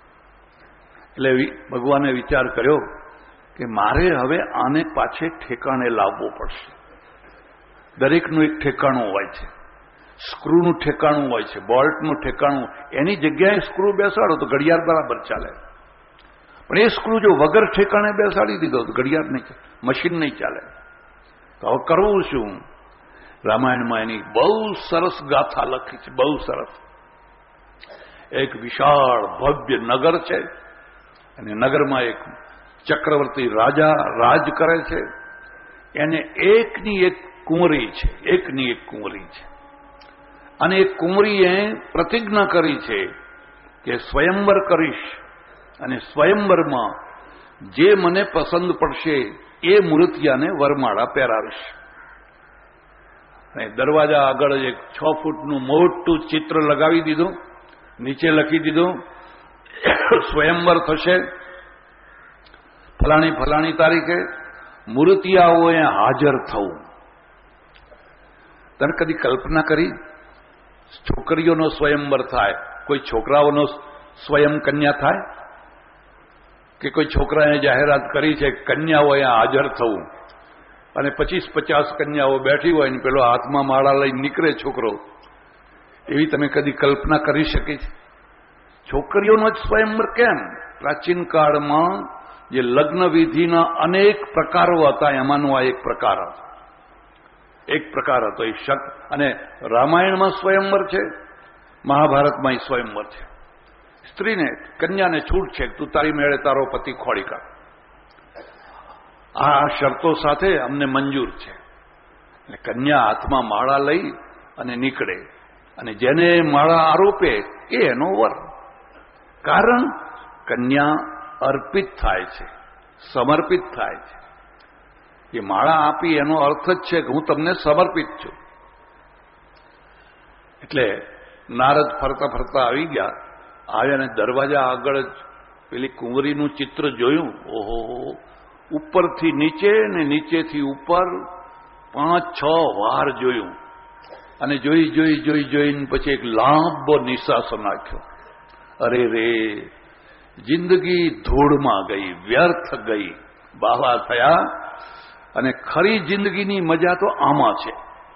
એટલે ભગવાને વિચાર કર્યો કે મારે હવે આને પાછે ઠેકાણે લાવવો પડશે. દરેકનું એક ઠેકાણું હોય છે, સ્ક્રૂનું ઠેકાણું હોય છે, બોલ્ટનું ઠેકાણું. એની જગ્યાએ સ્ક્રૂ બેસાડો તો ઘડિયાળ બરાબર ચાલે, પણ એ સ્ક્રૂ જો વગર ઠેકાણે બેસાડી દીધો તો ઘડિયાળ નહીં, મશીન નહીં ચાલે. તો હવે કરવું શું? રામાયણમાં એની બહુ સરસ ગાથા લખી છે, બહુ સરસ. એક વિશાળ ભવ્ય નગર છે અને નગરમાં એક ચક્રવર્તી રાજા રાજ કરે છે. એને એકની એક કુંવરી છે, એકની એક કુંવરી છે. અને એ કુંવરીએ પ્રતિજ્ઞા કરી છે કે સ્વયંવર કરીશ અને સ્વયંવરમાં જે મને પસંદ પડશે એ મૂર્તિયાને વરમાળા પહેરાવીશ. અને દરવાજા આગળ એક છ ફૂટનું મોટું ચિત્ર લગાવી દીધું, નીચે લખી દીધું સ્વયંવર થશે ફલાણી ફલાણી તારીખે, મૂર્તિયાઓએ હાજર થવું. તમે કદી કલ્પના કરી છોકરીઓનો સ્વયંવર થાય, કોઈ છોકરાઓનો સ્વયં કન્યા થાય? કે કોઈ છોકરાએ જાહેરાત કરી છે કન્યાઓએ હાજર થવું, અને પચીસ પચાસ કન્યાઓ બેઠી હોય ને પેલો હાથમાં માળા લઈને નીકળે છોકરો, એવી તમે કદી કલ્પના કરી શકી છે? છોકરીઓનો જ સ્વયંવર કેમ? પ્રાચીન કાળમાં જે લગ્ન વિધિના અનેક પ્રકારો હતા એમાંનો આ એક પ્રકાર હતો. એક પ્રકાર હતો એ શક. અને રામાયણમાં સ્વયંવર છે, મહાભારતમાં સ્વયંવર છે. સ્ત્રીને, કન્યાને છૂટ છે તું તારી મેળે તારો પતિ ખોળી કાઢ, આ શરતો સાથે અમને મંજૂર છે. એટલે કન્યા હાથમાં માળા લઈ અને નીકળે, અને જેને માળા આરોપે એ એનો વર. કારણ કન્યા અર્પિત થાય છે, સમર્પિત થાય છે. એ માળા આપી એનો અર્થ જ છે કે હું તમને સમર્પિત છું. એટલે નારદ ફરતા ફરતા આવી ગયા આવ્યા ને દરવાજા આગળ જ પેલી કુંવરીનું ચિત્ર જોયું. ઓહો, ઉપરથી નીચે ને નીચેથી ઉપર પાંચ છ વાર જોયું અને જોઈ જોઈ જોઈ જોઈને પછી એક લાંબો નિશાસો નાખ્યો. અરે રે, જિંદગી ધૂળમાં ગઈ, વ્યર્થ ગઈ, બાવા થયા. અને ખરી જિંદગીની મજા તો આમાં છે.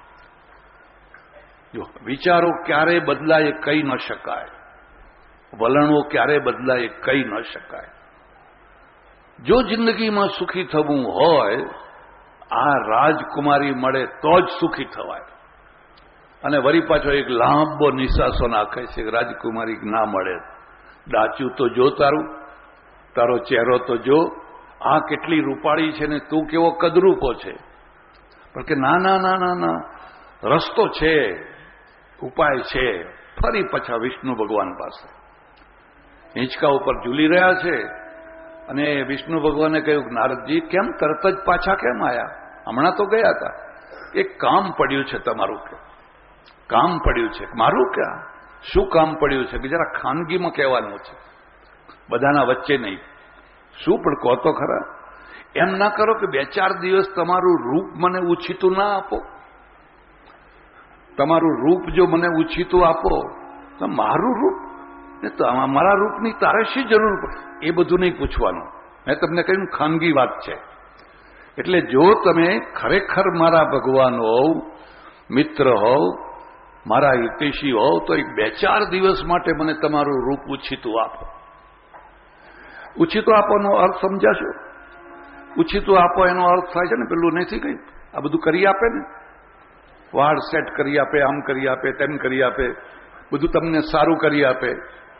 જો વિચારો ક્યારે બદલાય કહી ન શકાય, વલણો ક્યારે બદલાય કહી ન શકાય. જો જિંદગીમાં સુખી થવું હોય, આ રાજકુમારી મળે તો જ સુખી થવાય. અને વળી પાછો એક લાંબો નિશાસો નાખે છે કે રાજકુમારી ના મળે. ડાચ્યું તો જો તારું, તારો ચહેરો તો જો, આ કેટલી રૂપાળી છે ને તું કેવો કદરૂપો છે. પણ કે ના ના ના ના ના, રસ્તો છે, ઉપાય છે. ફરી પાછા વિષ્ણુ ભગવાન પાસે હિંચકા ઉપર ઝૂલી રહ્યા છે. અને વિષ્ણુ ભગવાને કહ્યું, નારદજી કેમ તરત જ પાછા કેમ આયા? હમણાં તો ગયા હતા. એક કામ પડ્યું છે તમારું. કે કામ પડ્યું છે? મારું ક્યાં? શું કામ પડ્યું છે? કે જરા ખાનગીમાં કહેવાનું છે, બધાના વચ્ચે નહીં. શું? પણ કહો તો ખરા. એમ ના કરો કે બે ચાર દિવસ તમારું રૂપ મને ઉછીતું ના આપો. તમારું રૂપ જો મને ઉછીતું આપો તો મારું રૂપ ને તો મારા રૂપની તારે શી જરૂર પડે? એ બધું નહીં પૂછવાનું. મેં તમને કહ્યું ખાનગી વાત છે. એટલે જો તમે ખરેખર મારા ભગવાન હોવ, મિત્ર હોવ, મારા હિતેશી હોવ, તો એક બે ચાર દિવસ માટે મને તમારું રૂપ ઉછીતું આપો. ઉછીતું આપવાનો અર્થ સમજાશો? ઉછીતું આપો એનો અર્થ થાય છે ને પેલું નથી કઈ આ બધું કરી આપે ને, વાળ સેટ કરી આપે, આમ કરી આપે, તેમ કરી આપે, બધું તમને સારું કરી આપે.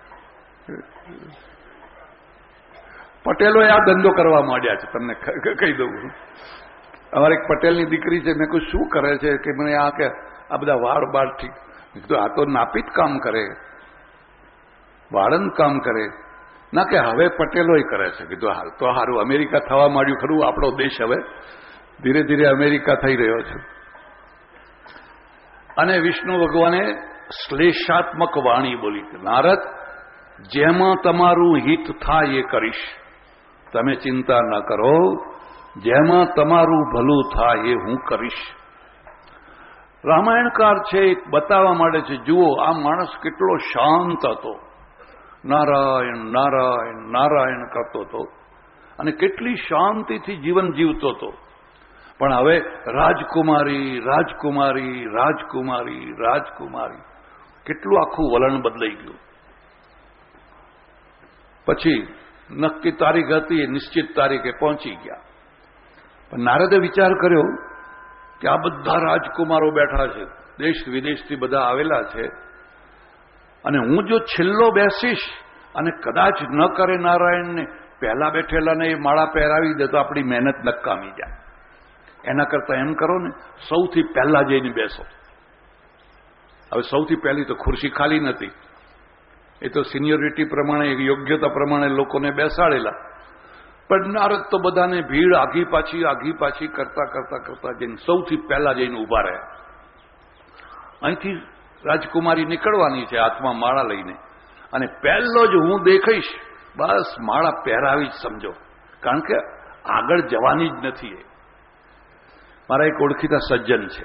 પટેલો આ ધંધો કરવા માંડ્યા છે, તમને કહી દઉં. અમારે એક પટેલની દીકરી છે. મેં કહ્યું શું કરે છે? કે મને આ કે આ બધા વાળ બાળ ઠીક. મેં કીધું આ તો નાપિત કામ કરે, વાળન કામ કરે. ના કે હવે પટેલો કરે છે. કીધું હાલ તો સારું, અમેરિકા થવા માંડ્યું ખરું. આપણો દેશ હવે ધીરે ધીરે અમેરિકા થઈ રહ્યો છે. અને વિષ્ણુ ભગવાને શ્લેષાત્મક વાણી બોલી, નારદ જેમાં તમારું હિત થાય એ કરીશ, તમે ચિંતા ન કરો. જેમાં તમારું ભલું થાય એ હું કરીશ. રામાયણકાર છે એક બતાવવા માંડે છે, જુઓ આ માણસ કેટલો શાંત હતો, નારાયણ નારાયણ નારાયણ કરતો હતો અને કેટલી શાંતિથી જીવન જીવતો હતો. પણ હવે રાજકુમારી રાજકુમારી રાજકુમારી રાજકુમારી કેટલું આખું વલણ બદલાઈ ગયું. પછી નક્કી તારીખ હતી, નિશ્ચિત તારીખે પહોંચી ગયા. પણ નારદે વિચાર કર્યો કે આ બધા રાજકુમારો બેઠા છે, દેશ વિદેશથી બધા આવેલા છે, અને હું જો છેલ્લો બેસીશ અને કદાચ ન કરે નારાયણને, પહેલા બેઠેલાને એ માળા પહેરાવી દે તો આપણી મહેનત નકામી જાય. એના કરતા એમ કરો ને, સૌથી પહેલા જઈને બેસો. હવે સૌથી પહેલી તો ખુરશી ખાલી નથી, એ તો સિનિયોરિટી પ્રમાણે, યોગ્યતા પ્રમાણે લોકોને બેસાડેલા. પણ નારદ તો બધાને ભીડ આઘી પાછી આઘી પાછી કરતા કરતા કરતા જઈને સૌથી પહેલા જઈને ઉભા રહ્યા. અહીંથી રાજકુમારી નીકળવાની છે હાથમાં માળા લઈને, અને પહેલો જ હું દેખાઈશ, બસ માળા પહેરાવી જ સમજો, કારણ કે આગળ જવાની જ નથી. એ મારા એક ઓળખીતા સજ્જન છે,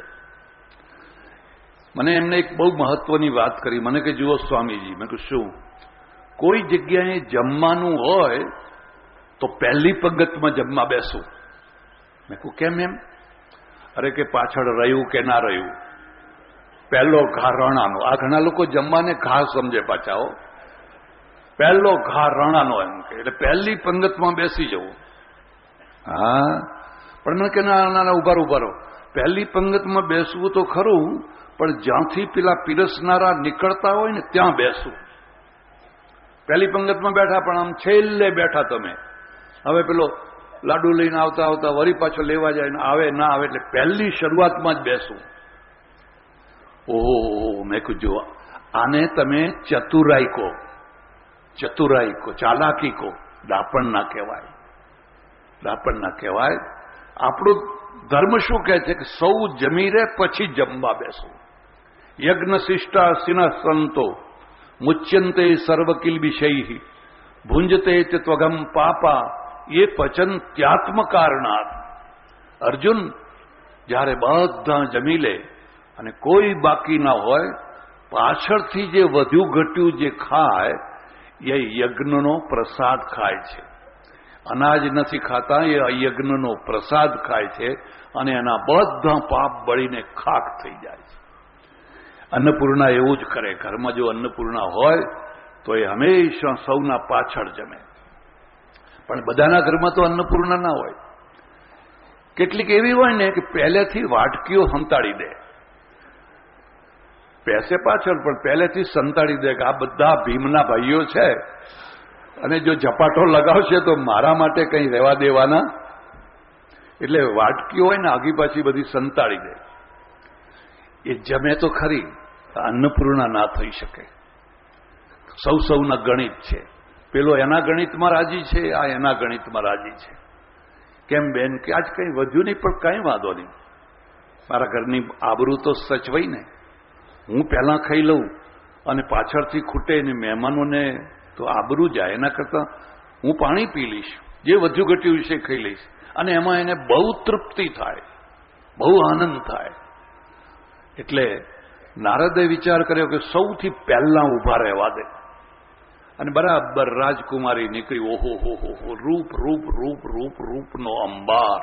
મને એમને એક બહુ મહત્વની વાત કરી. મને કે જુઓ સ્વામીજી, મેં કહ્યું શું? કોઈ જગ્યાએ જમવાનું હોય તો પહેલી પંગતમાં જમવા બેસું. મેં કહું કેમ એમ? અરે કે પાછળ રહ્યું કે ના રહ્યું, પહેલો ઘા રણાનો. આ ઘણા લોકો જમવાને ઘા સમજે પાછા. હો, પહેલો ઘા રણાનો એમ કે, એટલે પહેલી પંગતમાં બેસી જવું. હા, પણ મને કે ના ના ઉભારો ઉભારો, પહેલી પંગતમાં બેસવું તો ખરું, પણ જ્યાંથી પેલા પીરસનારા નીકળતા હોય ને ત્યાં બેસવું. પહેલી પંગતમાં બેઠા પણ આમ છેલ્લે બેઠા તમે. હવે પેલો લાડુ લઈને આવતા આવતા વળી પાછો લેવા જાય ને આવે ના આવે, એટલે પહેલી શરૂઆતમાં જ બેસવું. ઓહો, મેં કીધું આને તમે ચતુરાઈ કહો, ચતુરાઈ કહો, ચાલાકી કહો, દાપણ ના કહેવાય, દાપણ ના કહેવાય. આપણું ધર્મ શું કહે છે કે સૌ જમી રહે પછી જમવા બેસવું. યજ્ઞ શિષ્ટા સિન સંતો મુચ્યંતે સર્વકિલ વિષય ભુંજતે ત્વગમ પાપા એ પચંત્યાત્મ કારણાત. અર્જુન, જ્યારે બધા જમી લે અને કોઈ બાકી ના હોય, પાછળથી જે વધ્યું ઘટ્યું જે ખાય એ યજ્ઞનો પ્રસાદ ખાય છે. અનાજ નથી ખાતા, એ યજ્ઞનો પ્રસાદ ખાય છે અને એના બધા પાપ બળીને ખાક થઈ જાય છે. અન્નપૂર્ણા એવું જ કરે. ઘરમાં જો અન્નપૂર્ણા હોય તો એ હંમેશા સૌના પાછળ જમે. પણ બધાના ઘરમાં તો અન્નપૂર્ણા ના હોય. કેટલીક એવી હોય ને કે પહેલેથી વાટકીઓ સંતાડી દે, પેસે પાછળ પણ પહેલેથી સંતાડી દે કે આ બધા ભીમના ભાઈઓ છે અને જો ઝપાટો લગાવશે તો મારા માટે કંઈ રહેવા દેવાના. એટલે વાટકીઓ હોય ને આગી પાછી બધી સંતાડી દે. એ જમે તો ખરી, અન્નપૂર્ણા ના થઈ શકે. સૌ સૌના ગણિત છે. પેલો એના ગણિતમાં રાજી છે, આ એના ગણિતમાં રાજી છે. કેમ બેન કે આજ કંઈ વધ્યું નહીં, પણ કંઈ વાંધો નહીં, મારા ઘરની આબરૂ તો સચવાઈ ને. હું પહેલાં ખાઈ લઉં અને પાછળથી ખૂટે ને મહેમાનોને તો આબરૂ જાય. એના કરતાં હું પાણી પી લઈશ, જે વધ્યું ઘટ્યું વિશે ખાઈ લઈશ, અને એમાં એને બહુ તૃપ્તિ થાય, બહુ આનંદ થાય. એટલે નારદે વિચાર કર્યો કે સૌથી પહેલા ઊભા રહેવા દે. અને બરાબર રાજકુમારી નીકળી. ઓહો હો હો હો, રૂપ રૂપ રૂપ રૂપ રૂપનો અંબાર.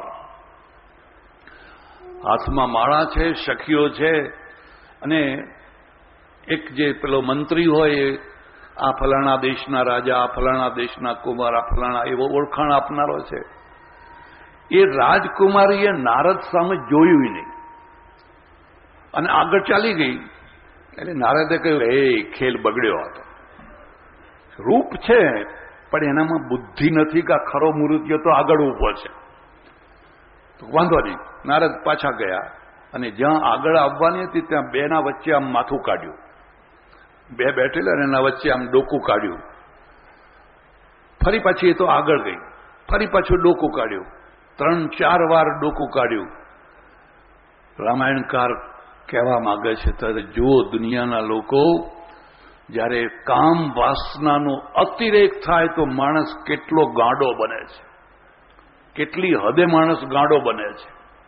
હાથમાં માળા છે, સખીઓ છે, અને એક જે પેલો મંત્રી હોય, આ ફલાણા દેશના રાજા, આ ફલાણા દેશના કુમાર, આ ફલાણા એવો ઓળખાણ આપનારો છે. એ રાજકુમારીએ નારદ સામે જોયું નહીં અને આગળ ચાલી ગઈ. એટલે નારદે કહ્યું, એ ખેલ બગડ્યો હતો. રૂપ છે પણ એનામાં બુદ્ધિ નથી કે ખરો મૂર્તિઓ તો આગળ ઉભો છે. તો વાંધો નહીં. નારદ પાછા ગયા અને જ્યાં આગળ આવવાની હતી ત્યાં બેના વચ્ચે આમ માથું કાઢ્યું. બે બેઠેલા અને એના વચ્ચે આમ ડોકું કાઢ્યું. ફરી પાછી એ તો આગળ ગઈ, ફરી પાછું ડોકું કાઢ્યું. ત્રણ ચાર વાર ડોકું કાઢ્યું. રામાયણકાર કહેવા માંગે છે, ત્યારે જુઓ દુનિયાના લોકો, જ્યારે કામ વાસનાનો અતિરેક થાય તો માણસ કેટલો ગાંડો બને છે, કેટલી હદે માણસ ગાંડો બને છે.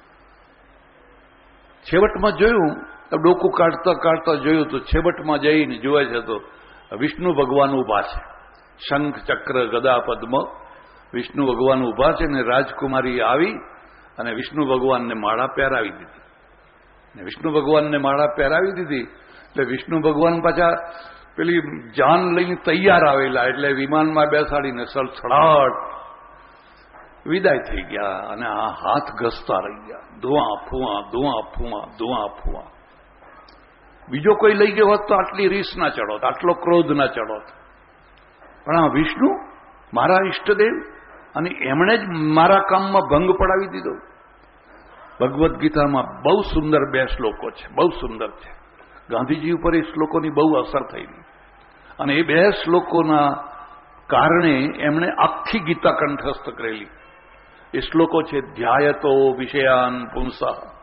છેવટમાં જોયું તો ડોકું કાઢતા કાઢતા જોયું તો છેવટમાં જઈને જોવે છે તો વિષ્ણુ ભગવાન ઉભા છે. શંખ ચક્ર ગદા પદ્મ વિષ્ણુ ભગવાન ઉભા છે ને રાજકુમારી આવી અને વિષ્ણુ ભગવાનને માળા પહેરાવી દીધી. ને વિષ્ણુ ભગવાનને માળા પહેરાવી દીધી એટલે વિષ્ણુ ભગવાન પાછા પેલી જાન લઈને તૈયાર આવેલા, એટલે વિમાનમાં બેસાડીને સળસળાટ વિદાય થઈ ગયા અને આ હાથ ઘસતા રહી ગયા. ધુઆ ફુઆ ધુઆ ફુઆ ધુઆ ફુઆ. બીજો કોઈ લઈ ગયો હોત તો આટલી રીસ ના ચડોત, આટલો ક્રોધ ના ચડોત. પણ આ વિષ્ણુ મારા ઈષ્ટદેવ, અને એમણે જ મારા કામમાં ભંગ પડાવી દીધો. ભગવદ્ ગીતામાં બહુ સુંદર બે શ્લોકો છે, બહુ સુંદર છે. ગાંધીજી ઉપર એ શ્લોકોની બહુ અસર થયેલી અને એ બે શ્લોકોના કારણે એમણે આખી ગીતા કંઠસ્થ કરેલી. એ શ્લોકો છે, ધ્યાયતો વિષયાન પુંસઃ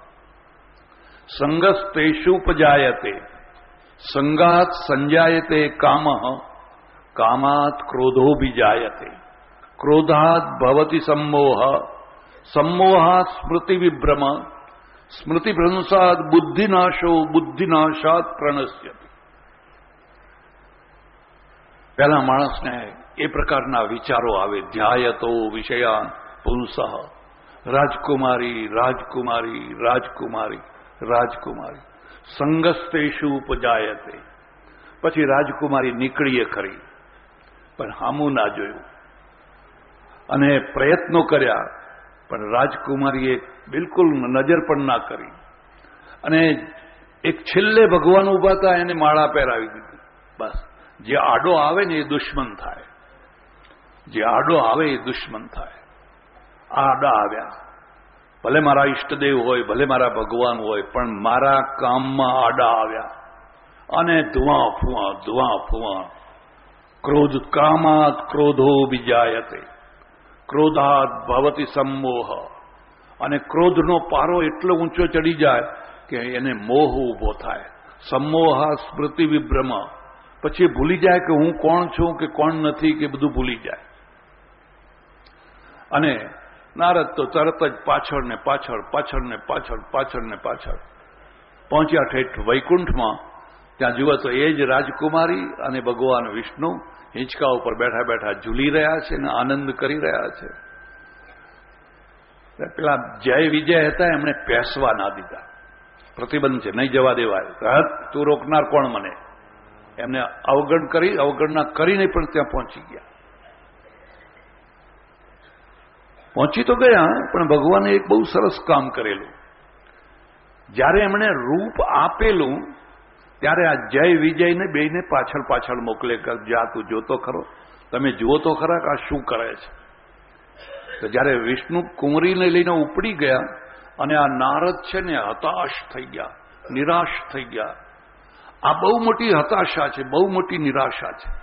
સંગસ્તેષુપજાયતે સંગાત સંજાયતે કામઃ કામાત ક્રોધોભિજાયતે ક્રોધાત ભવતિ सम्मोह सम्मोहात् स्मृति विभ्रम स्मृति भ्रंशात् बुद्धिनाशो बुद्धिनाशात् प्रणश्यति. પહેલા માણસને એ પ્રકારના વિચારો આવે, ધ્યાયતો વિષયાન પુંસઃ, રાજકુમારી રાજકુમારી રાજકુમારી રાજકુમારી, સંગસ્તેષુ ઉપજાયતે. પછી રાજકુમારી નીકળીએ ખરી પણ હામું ના જોયું અને પ્રયત્નો કર્યા પણ રાજકુમારીએ બિલકુલ નજર પણ ના કરી. અને એક છેલ્લે ભગવાન ઉભા હતા, એને માળા પહેરાવી દીધી. બસ, જે આડો આવે ને એ દુશ્મન થાય, જે આડો આવે એ દુશ્મન થાય. આડા આવ્યા, ભલે મારા ઈષ્ટદેવ હોય, ભલે મારા ભગવાન હોય, પણ મારા કામમાં આડા આવ્યા અને ધુઆ ફુઆ ધુઆ ફુઆ. ક્રોધ કામાત ક્રોધો વિજાયતે ક્રોધાત ભવતિ सम्मोह. અને ક્રોધનો પારો એટલો ઊંચો ચડી જાય કે એને મોહ ઉભો થાય. सम्मोह સ્મૃતિ વિભ્રમ, પછી ભૂલી જાય કે હું કોણ છું કે કોણ નથી, કે બધું ભૂલી જાય. અને નારદ તો તરત જ પાછળ ને પાછળ પાછળ ને પાછળ પાછળ ને પાછળ પહોંચ્યા ઠેઠ વૈકુંઠમાં. ત્યાં જુઓ તો એ જ રાજકુમારી અને ભગવાન વિષ્ણુ હિંચકા ઉપર બેઠા બેઠા ઝૂલી રહ્યા છે ને આનંદ કરી રહ્યા છે. પેલા જય વિજય હતા એમણે પેસવા ના દીધા. પ્રતિબંધ છે, નહીં જવા દેવાય. તું રોકનાર કોણ મને? એમને અવગણ કરી અવગણના કરીને પણ ત્યાં પહોંચી ગયા. પહોંચી તો ગયા, પણ ભગવાને એક બહુ સરસ કામ કરેલું. જ્યારે એમણે રૂપ આપેલું ત્યારે આ જય વિજયને બેયને પાછળ પાછળ મોકલે કર, જા તું જોતો ખરો, તમે જુઓ તો ખરા કે આ શું કરે છે. તો જ્યારે વિષ્ણુ કુંવરીને લઈને ઉપડી ગયા અને આ નારદ છે ને હતાશ થઈ ગયા, નિરાશ થઈ ગયા. આ બહુ મોટી હતાશા છે, બહુ મોટી નિરાશા છે.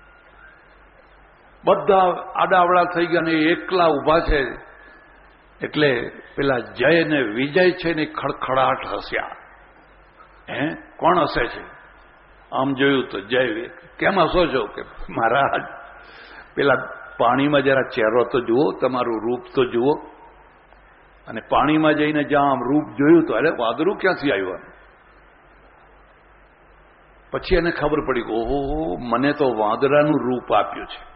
બધા આડાવડા થઈ ગયા ને એકલા ઉભા છે. એટલે પેલા જય ને વિજય છે ને ખડખડાટ હસ્યા. હે, કોણ હસે છે? આમ જોયું તો જય, કેમ હસો છો? કે મહારાજ પેલા પાણીમાં જરા ચહેરો તો જુઓ, તમારું રૂપ તો જુઓ. અને પાણીમાં જઈને જ્યાં આમ રૂપ જોયું તો અરે વાદળું ક્યાંથી આવ્યું? પછી એને ખબર પડી કે ઓહો, મને તો વાંદરાનું રૂપ આપ્યું છે.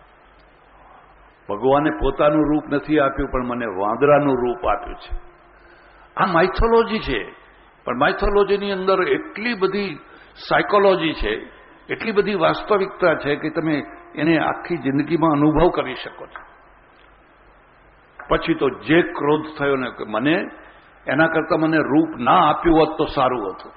ભગવાને પોતાનું રૂપ નથી આપ્યું, પણ મને વાંદરાનું રૂપ આપ્યું છે. આ માઇથોલોજી છે, પણ માઇથોલોજીની અંદર એટલી બધી સાયકોલોજી છે, એટલી બધી વાસ્તવિકતા છે કે તમે એને આખી જિંદગીમાં અનુભવ કરી શકો છો. પછી તો જે ક્રોધ થયો ને કે મને એના કરતા મને રૂપ ના આપ્યું હોત તો સારું હતું.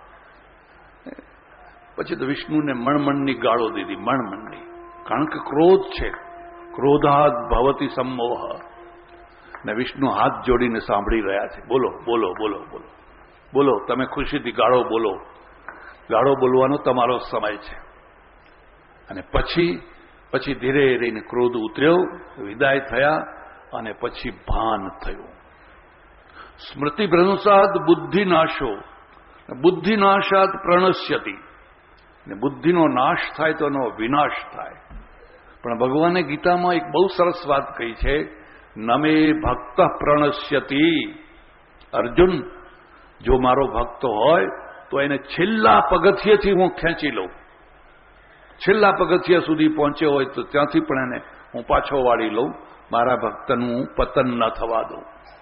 પછી તો વિષ્ણુને મણમણની ગાળો દીધી, મણમણની. કારણ કે ક્રોધ છે. ક્રોધાદ ભવતી સંમોહ. ને વિષ્ણુ હાથ જોડીને સાંભળી રહ્યા છે. બોલો બોલો બોલો બોલો બોલો, તમે ખુશીથી ગાળો બોલો. ગાળો બોલવાનો તમારો સમય છે. અને પછી પછી ધીરે ધીરે ક્રોધ ઉતર્યો, વિદાય થયા. અને પછી ભાન થયું. સ્મૃતિ ભ્રંશાદ બુદ્ધિનાશો, બુદ્ધિનાશાદ પ્રણશ્યતિ. ને બુદ્ધિનો નાશ થાય તો એનો વિનાશ થાય. પણ ભગવાને ગીતામાં એક બહુ સરસ વાત કહી છે, નમે ભક્ત પ્રણશ્યતિ. અર્જુન, જો મારો ભક્ત હોય તો એને છેલ્લા પગથિયેથી હું ખેંચી લઉં. છેલ્લા પગથિયા સુધી પહોંચ્યો હોય તો ત્યાંથી પણ એને હું પાછો વાળી લઉં. મારા ભક્તનું પતન ન થવા દઉં.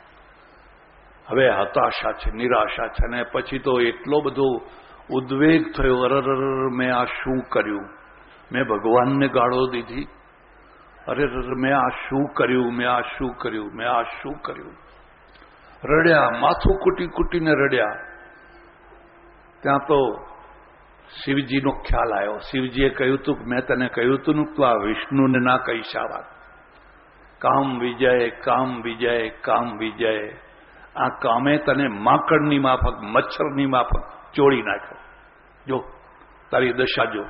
હવે હતાશા છે, નિરાશા છે. અને પછી તો એટલો બધો ઉદ્વેગ થયો, અરર મેં આ શું કર્યું? મેં ભગવાનને ગાળો દીધી. અરે મેં આ શું કર્યું? મેં આ શું કર્યું? મેં આ શું કર્યું? રડ્યા, માથું કૂટી કૂટીને રડ્યા. ત્યાં તો શિવજીનો ખ્યાલ આવ્યો. શિવજીએ કહ્યું હતું કે મેં તને કહ્યું હતું ને તું આ વિષ્ણુને ના કહીશ આ વાત. કામ વિજય, કામ વિજય, કામ વિજય. આ કામે તને માકડની માફક, મચ્છરની માફક ચોળી નાખ્યો. જો તારી દશા જો.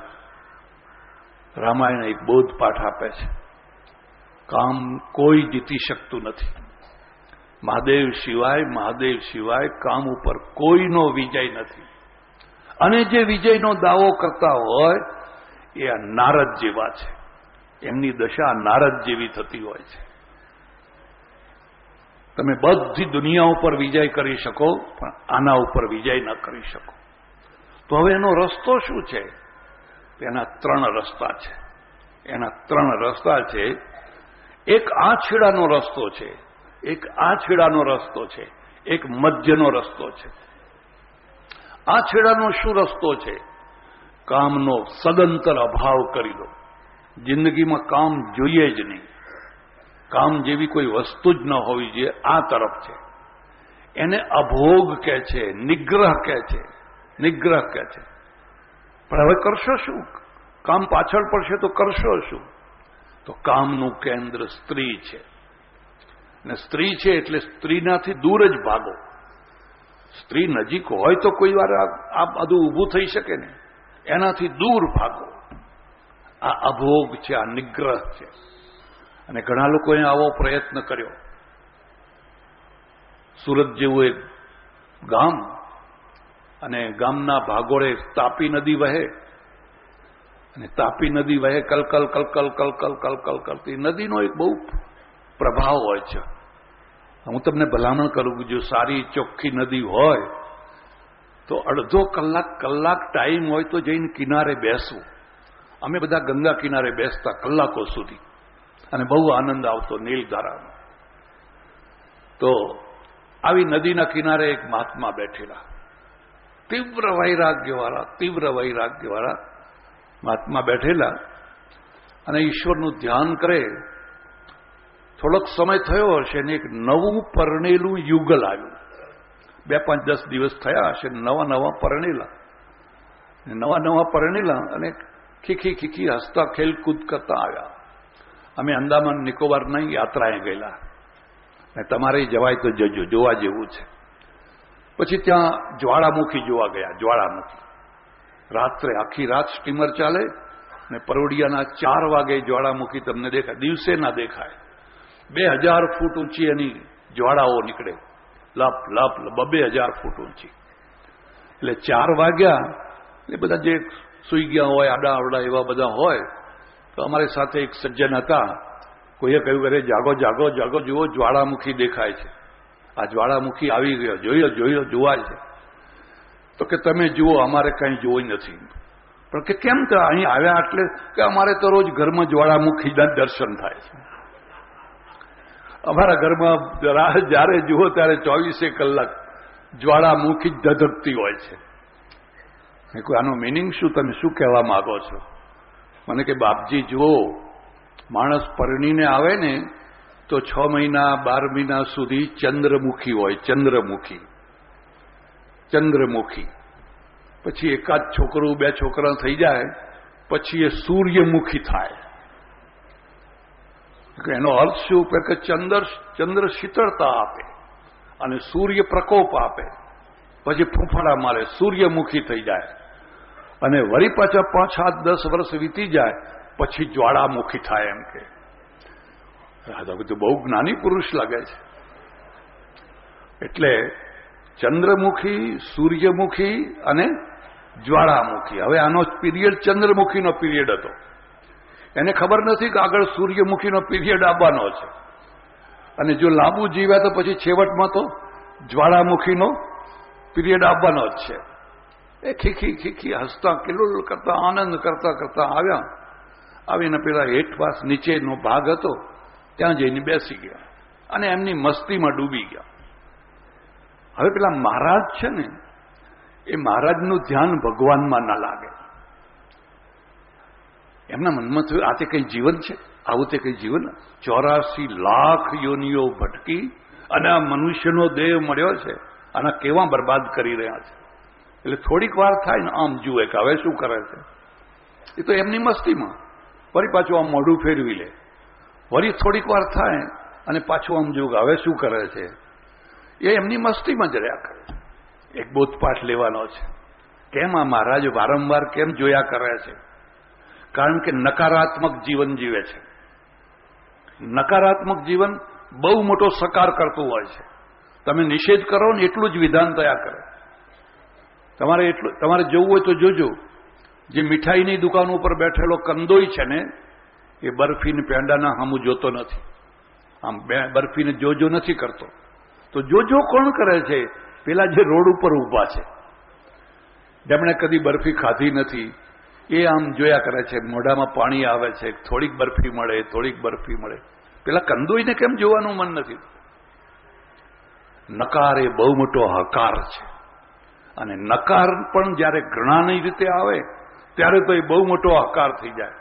રામાયણ એક બોધ પાઠ આપે છે. કામ કોઈ જીતી શકતું નથી. મહાદેવ સિવાય, મહાદેવ સિવાય કામ ઉપર કોઈનો વિજય નથી. અને જે વિજયનો દાવો કરતા હોય એ આ નારદ જેવા છે. એમની દશા નારદ જેવી થતી હોય છે. તમે બધી દુનિયા ઉપર વિજય કરી શકો, પણ આના ઉપર વિજય ન કરી શકો. તો હવે એનો રસ્તો શું છે? એના ત્રણ રસ્તા છે. એના ત્રણ રસ્તા છે. એક આ છેડાનો રસ્તો છે, એક આ છેડાનો રસ્તો છે, એક મધ્યનો રસ્તો છે. આ છેડાનો શું રસ્તો છે? કામનો સદંતર અભાવ કરી દો. જિંદગીમાં કામ જોઈએ જ નહીં. કામ જેવી કોઈ વસ્તુ જ ન હોવી જોઈએ. આ તરફ છે. એને અભોગ કહે છે, નિગ્રહ કહે છે. નિગ્રહ કહે છે. પણ હવે કરશો શું? કામ પાછળ પડશે તો કરશો શું? તો કામનું કેન્દ્ર સ્ત્રી છે. અને સ્ત્રી છે એટલે સ્ત્રીનાથી દૂર જ ભાગો. સ્ત્રી નજીક હોય તો કોઈ વાર આ બધું ઊભું થઈ શકે ને. એનાથી દૂર ભાગો. આ અભોગ છે, આ નિગ્રહ છે. અને ઘણા લોકોએ આવો પ્રયત્ન કર્યો. સુરત જેવું એક ગામ, અને ગામના ભાગોળે તાપી નદી વહે. અને તાપી નદી વહે કલકલ કલકલ કલકલ કલકલ કરતી. નદીનો એક બહુ પ્રભાવ હોય છે. હું તમને ભલામણ કરું કે જો સારી ચોખ્ખી નદી હોય તો અડધો કલાક કલાક ટાઈમ હોય તો જઈને કિનારે બેસવું. અમે બધા ગંગા કિનારે બેસતા કલાકો સુધી અને બહુ આનંદ આવતો નીલધારાનો. તો આવી નદીના કિનારે એક મહાત્મા બેઠેલા, તીવ્ર વૈરાગ્યવાળા તીવ્ર વૈરાગ્યવાળા મહાત્મા બેઠેલા અને ઈશ્વરનું ધ્યાન કરે. થોડોક સમય થયો હશે ને એક નવું પરણેલું યુગલ આવ્યું. બે પાંચ દસ દિવસ થયા હશે, નવા નવા પરણેલા નવા નવા પરણેલા અને ખીખી ખીખી હસતા ખેલકૂદ કરતા આવ્યા. અમે અંદામાન નિકોબારની યાત્રાએ ગયેલા ને તમારે જવાય તો જજો, જોવા જેવું છે. પછી ત્યાં જ્વાળામુખી જોવા ગયા. જ્વાળામુખી રાત્રે આખી રાત સ્ટીમર ચાલે ને પરોડિયાના ચાર વાગે જ્વાળામુખી તમને દેખાય, દિવસે ના દેખાય. બે હજાર ફૂટ ઊંચી એની જ્વાળાઓ નીકળે, લપ લપ બબે હજાર ફૂટ ઊંચી. એટલે ચાર વાગ્યા એટલે બધા જે સુઈ ગયા હોય, આડા આવડા એવા બધા હોય. તો અમારી સાથે એક સજ્જન હતા, કોઈએ કહ્યું કે જાગો જાગો જાગો, જુઓ જ્વાળામુખી દેખાય છે, આ જ્વાળામુખી આવી ગયો, જોયો જોયો જોવાય છે. તો કે તમે જુઓ, અમારે કઈ જોઈ નથી. પણ કે કેમ તો અહીં આવ્યા એટલે કે અમારે તો રોજ ઘરમાં જ્વાળામુખીના દર્શન થાય છે. અમારા ઘરમાં જ્યારે જુઓ ત્યારે ચોવીસે કલાક જ્વાળામુખી જ ધધકતી હોય છે. મેં કોઈ આનો મિનિંગ શું, તમે શું કહેવા માંગો છો? મને કે બાપજી જુઓ, માણસ પરણીને આવે ને તો છ મહિના બાર મહિના સુધી ચંદ્રમુખી હોય, ચંદ્રમુખી ચંદ્રમુખી પછી એકાદ છોકરું બે છોકરા થઈ જાય પછી એ સૂર્યમુખી થાય. એનો અર્થ શું કે ચંદ્ર ચંદ્ર શીતળતા આપે અને સૂર્ય પ્રકોપ આપે, પછી ફૂંફાડા મારે, સૂર્યમુખી થઈ જાય. અને વળી પાછા પાંચ સાત દસ વર્ષ વીતી જાય પછી જ્વાળામુખી થાય. એમ કે તો બહુ જ્ઞાની પુરુષ લાગે છે. એટલે ચંદ્રમુખી, સૂર્યમુખી અને જ્વાળામુખી. હવે આનો પીરિયડ ચંદ્રમુખીનો પીરિયડ હતો. એને ખબર નથી કે આગળ સૂર્યમુખીનો પીરિયડ આવવાનો છે. અને જો લાંબુ જીવ્યા તો પછી છેવટમાં તો જ્વાળામુખીનો પીરિયડ આવવાનો જ છે. એ ખીખી ખીખી હસતા કિલોલ કરતા આનંદ કરતા કરતા આવ્યા. આવીને પેલા હેઠવાસ નીચેનો ભાગ હતો ત્યાં જઈને બેસી ગયા અને એમની મસ્તીમાં ડૂબી ગયા. હવે પેલા મહારાજ છે ને, એ મહારાજનું ધ્યાન ભગવાનમાં ના લાગે. એમના મનમાં થયું આ તે કઈ જીવન છે, આવું તે કઈ જીવન? ચોરાસી લાખ યોનિઓ ભટકી અને આ મનુષ્યનો દેહ મળ્યો છે, આના કેવા બરબાદ કરી રહ્યા છે. એટલે થોડીક વાર થાય ને આમ જુએ કે હવે શું કરે છે. એ તો એમની મસ્તીમાં વળી પાછું આમ મોઢું ફેરવી લે. વળી થોડીક વાર થાય અને પાછું આમ જોયું કે હવે શું કરે છે. એ એમની મસ્તીમાં જ રહ્યા કરે. એક બોધપાઠ લેવાનો છે. કેમ આ મહારાજ વારંવાર કેમ જોયા કરે છે? કારણ કે નકારાત્મક જીવન જીવે છે. નકારાત્મક જીવન બહુ મોટો સકાર કરતું હોય છે. તમે નિષેધ કરો ને એટલું જ વિધાન તૈયાર કરે. તમારે એટલું તમારે જોવું હોય તો જોજો. જે મીઠાઈની દુકાન ઉપર બેઠેલો કંદોઈ છે ને, એ બરફીને પેંડાના સામું જોતો નથી. આમ બરફીને જોજો નથી કરતો. તો જોજો કોણ કરે છે? પેલા જે રોડ ઉપર ઊભા છે, જેમણે કદી બરફી ખાધી નથી, એ આમ જોયા કરે છે. મોઢામાં પાણી આવે છે, થોડીક બરફી મળે થોડીક બરફી મળે. પેલા કંદોઈને કેમ જોવાનું મન નથી? નકાર એ બહુ મોટો હકાર છે. અને નકાર પણ જયારે ઘૃણાની રીતે આવે ત્યારે તો એ બહુ મોટો હકાર થઈ જાય.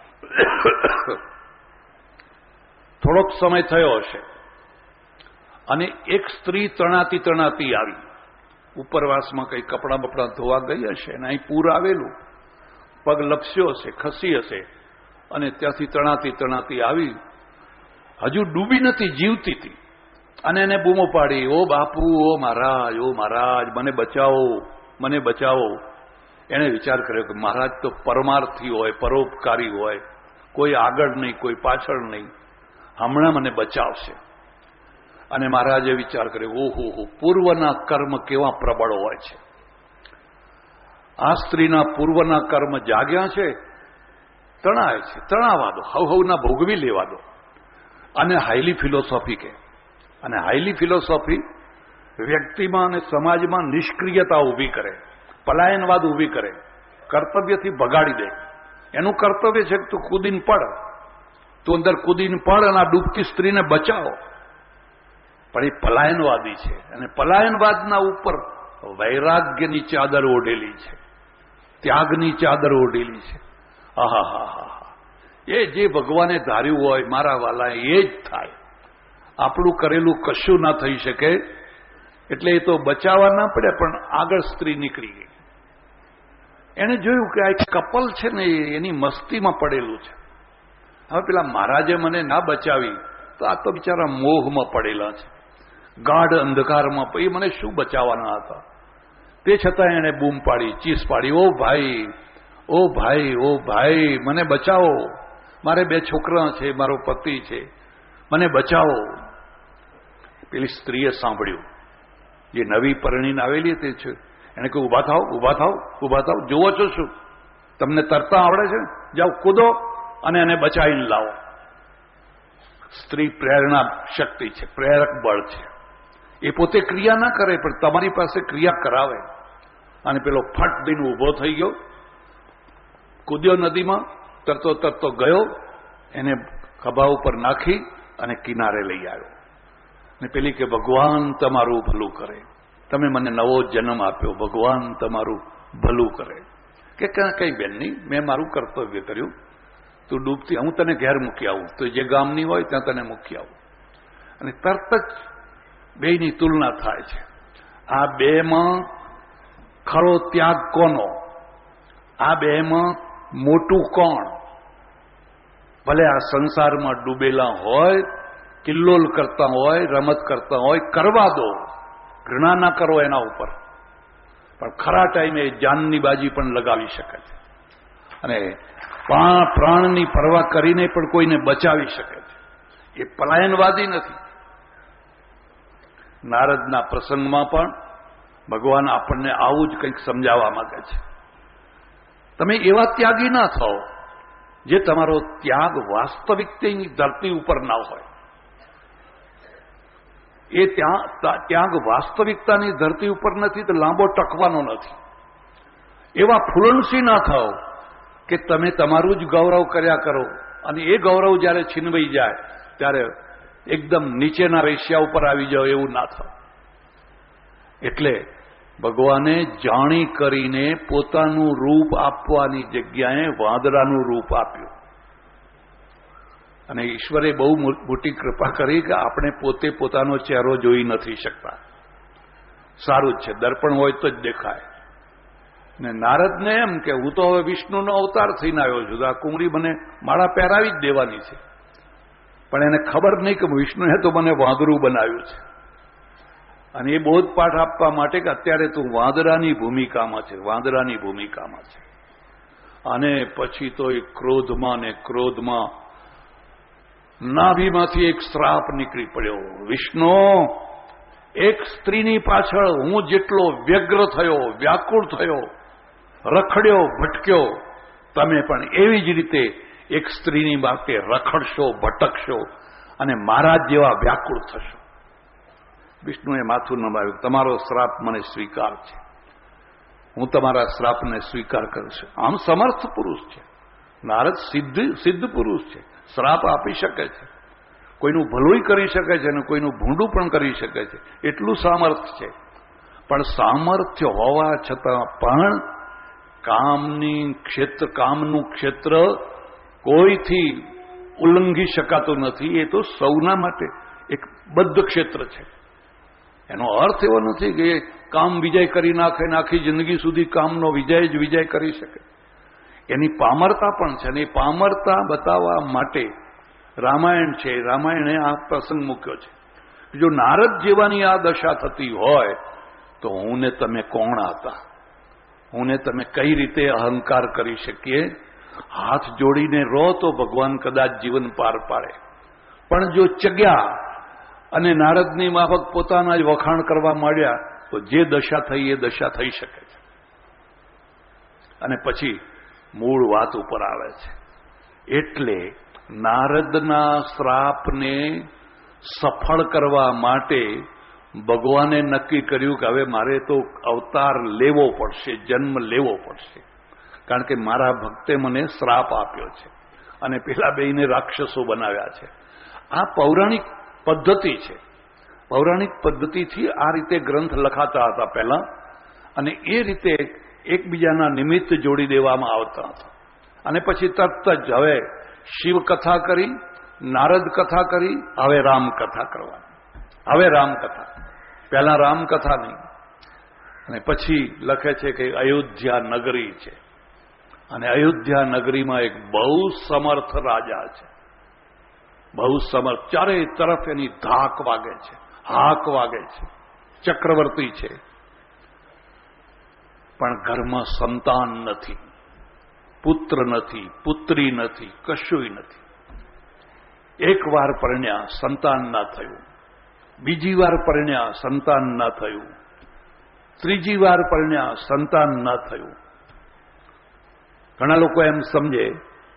થોડોક સમય થયો હશે અને એક સ્ત્રી તણાતી તણાતી આવી. ઉપરવાસમાં કઈ કપડાં બપડા ધોવા ગઈ હશે અને અહીં પૂર આવેલું, પગ લપસ્યો હશે, ખસી હશે અને ત્યાંથી તણાતી તણાતી આવી. હજુ ડૂબી નથી, જીવતી હતી. અને એને બૂમો પાડી, ઓ બાપુ, ઓ મહારાજ, ઓ મહારાજ, મને બચાવો, મને બચાવો. એને વિચાર કર્યો કે મહારાજ તો પરમાર્થી હોય, પરોપકારી હોય, કોઈ આગળ નહીં, કોઈ પાછળ નહીં, હમણાં મને બચાવશે. અને મહારાજે વિચાર કર્યો, ઓહો હો, પૂર્વના કર્મ કેવા પ્રબળ હોય છે. આ સ્ત્રીના પૂર્વના કર્મ જાગ્યા છે તણાય છે, તણાવા દો, હવ હવના ભોગવી લેવા દો. અને હાઈલી ફિલોસોફી કે અને હાઈલી ફિલોસોફી વ્યક્તિમાં અને સમાજમાં નિષ્ક્રિયતા ઊભી કરે, પલાયનવાદ ઊભી કરે, કર્તવ્યથી ભગાડી દે. એનું કર્તવ્ય છે કે તું કૂદીને પડ, તું અંદર કૂદીને પડ અને આ ડૂબતી સ્ત્રીને બચાવો. પણ એ પલાયનવાદી છે અને પલાયનવાદના ઉપર વૈરાગ્યની ચાદર ઓઢેલી છે, ત્યાગની ચાદર ઓઢેલી છે. આહા હા હા હા એ જે ભગવાને ધાર્યું હોય મારા વાલા એ જ થાય. આપણું કરેલું કશું ના થઈ શકે. એટલે એ તો બચાવવા ના પડે, પણ આગળ સ્ત્રી નીકળી ગઈ. એને જોયું કે આ એક કપલ છે ને એની મસ્તીમાં પડેલું છે. હવે પેલા મહારાજે મને ના બચાવી તો આ તો બિચારા મોહમાં પડેલા છે, ગાઢ અંધકારમાં. એ મને શું બચાવવાના હતા? તે છતાં એને બૂમ પાડી, ચીસ પાડી, ઓ ભાઈ, ઓ ભાઈ, ઓ ભાઈ, મને બચાવો, મારે બે છોકરા છે, મારો પતિ છે, મને બચાવો. પેલી સ્ત્રીએ સાંભળ્યું, જે નવી પરણીને આવેલી હતી છે, એને કહ્યું ઉભા થાવ, ઉભા થાવ, ઉભા થાવ, જોવો છો શું? તમને તરતા આવડે છે? જાઓ કૂદો અને એને બચાવીને લાવો. સ્ત્રી પ્રેરણા શક્તિ છે, પ્રેરક બળ છે. એ પોતે ક્રિયા ના કરે પણ તમારી પાસે ક્રિયા કરાવે. અને પેલો ફટ દઈને ઉભો થઈ ગયો, કૂદ્યો નદીમાં, તરતો તરતો ગયો, એને ખભા ઉપર નાખી અને કિનારે લઈ આવ્યો. ને પેલી કે ભગવાન તમારું ભલું કરે, તમે મને નવો જન્મ આપ્યો, ભગવાન તમારું ભલું કરે. કે કઈ બેન નહીં, મેં મારું કર્તવ્ય કર્યું, તું ડૂબતી, હું તને ઘેર મૂકી આવું, તો જે ગામની હોય ત્યાં તને મૂકી આવું. અને તરત જ બેયની તુલના થાય છે. આ બેમાં ખરો ત્યાગ કોનો? આ બેમાં મોટું કોણ? ભલે આ સંસારમાં ડૂબેલા હોય, કિલ્લોલ કરતા હોય, રમત કરતા હોય, કરવા દો, ઘૃણા ના કરો એના ઉપર. પણ ખરા ટાઈમે જાનની બાજી પણ લગાવી શકે છે અને પ્રાણની પરવા કરીને પણ કોઈને બચાવી શકે છે. એ પલાયનવાદી નથી. નારદના પ્રસંગમાં પણ ભગવાન આપણને આવું જ કંઈક સમજાવવા માંગે છે. તમે એવા ત્યાગી ના થાઓ જે તમારો ત્યાગ વાસ્તવિકતાની ધરતી ઉપર ના હોય. એ ત્યાગ વાસ્તવિકતાની ધરતી ઉપર નથી તો લાંબો ટકવાનો નથી. એવા ફૂલણસી ના થાઓ કે તમે તમારું જ ગૌરવ કર્યા કરો અને એ ગૌરવ જ્યારે છીનવાઈ જાય ત્યારે એકદમ નીચેના રેશિયા ઉપર આવી જાઓ, એવું ના થાવ. એટલે ભગવાને જાણી કરીને પોતાનું રૂપ આપવાની જગ્યાએ વાંદરાનું રૂપ આપ્યું. અને ઈશ્વરે બહુ મોટી કૃપા કરી કે આપણે પોતે પોતાનો ચહેરો જોઈ નથી શકતા. સારું જ છે, દર્પણ હોય તો જ દેખાય. ને નારદને એમ કે હું તો હવે વિષ્ણુનો અવતાર થઈને આવ્યો છું, આ કુંવરી મને માળા પહેરાવી જ દેવાની છે. પણ એને ખબર નહીં કે વિષ્ણુએ તો મને વાંદરું બનાવ્યું છે. અને એ બોધપાઠ આપવા માટે કે અત્યારે તું વાંદરાની ભૂમિકામાં છે, વાંદરાની ભૂમિકામાં છે. અને પછી તો એ ક્રોધમાં ને ક્રોધમાં નાભીમાંથી એક શ્રાપ નીકળી પડ્યો. વિષ્ણુ, એક સ્ત્રીની પાછળ હું જેટલો વ્યગ્ર થયો, વ્યાકુળ થયો, રખડ્યો, ભટક્યો, તમે પણ એવી જ રીતે એક સ્ત્રીની માટે રખડશો, ભટકશો અને મારા જેવા વ્યાકુળ થશો. વિષ્ણુએ માથું નમાવ્યું, તમારો શ્રાપ મને સ્વીકાર છે, હું તમારા શ્રાપને સ્વીકાર કરું છું. આમ સમર્થ પુરુષ છે નારદ, સિદ્ધ સિદ્ધ પુરુષ છે, શ્રાપ આપી શકે છે, કોઈનું ભલું કરી શકે છે અને કોઈનું ભૂંડું પણ કરી શકે છે, એટલું સામર્થ્ય છે. પણ સામર્થ્ય હોવા છતાં પણ કામની ક્ષેત્ર કામનું ક્ષેત્ર કોઈથી ઉલ્લંઘી શકાતું નથી. એ તો સૌના માટે એક બદ્ધ ક્ષેત્ર છે. એનો અર્થ એવો નથી કે કામ વિજય કરી નાખે ને આખી જિંદગી સુધી કામનો વિજય જ વિજય કરી શકે. એની પામરતા પણ છે અને એ પામરતા બતાવવા માટે રામાયણ છે. રામાયણે આ પ્રસંગ મૂક્યો છે. જો નારદ જેવાની આ દશા થતી હોય તો હું ને તમે કોણ હતા? હું ને તમે કઈ રીતે અહંકાર કરી શકીએ? હાથ જોડીને રહો તો ભગવાન કદાચ જીવન પાર પાડે. પણ જો ચગ્યા અને નારદની માફક પોતાના જ વખાણ કરવા માંડ્યા તો જે દશા થઈ એ દશા થઈ શકે છે. અને પછી મૂળ વાત ઉપર આવે છે. એટલે નારદના શ્રાપને સફળ કરવા માટે ભગવાને નક્કી કર્યું કે હવે મારે તો અવતાર લેવો પડશે, જન્મ લેવો પડશે, કારણ કે મારા ભક્તે મને શ્રાપ આપ્યો છે અને પેલા બેયને રાક્ષસો બનાવ્યા છે. આ પૌરાણિક પદ્ધતિ છે. પૌરાણિક પદ્ધતિથી આ રીતે ગ્રંથ લખાતા હતા પહેલા, અને એ રીતે એકબીજાના નિમિત્ત જોડી દેવામાં આવતા હતા. અને પછી તરત જ હવે શિવ કથા કરી, નારદ કથા કરી, હવે રામકથા કરવાની. હવે રામકથા, પહેલા રામકથા નહીં. અને પછી લખે છે કે અયોધ્યા નગરી છે, અને અયોધ્યા નગરીમાં એક બહુ સમર્થ રાજા છે, બહુ સમર્થ, ચારે તરફ એની ધાક વાગે છે, હાક વાગે છે, ચક્રવર્તી છે, પણ ઘરમાં સંતાન નથી, પુત્ર નથી, પુત્રી નથી, કશુંય નથી. એક વાર પરણ્યા, સંતાન ના થયું. બીજી વાર પરણ્યા, સંતાન ના થયું. ત્રીજી વાર પરણ્યા, સંતાન ના થયું. ઘણા લોકો એમ સમજે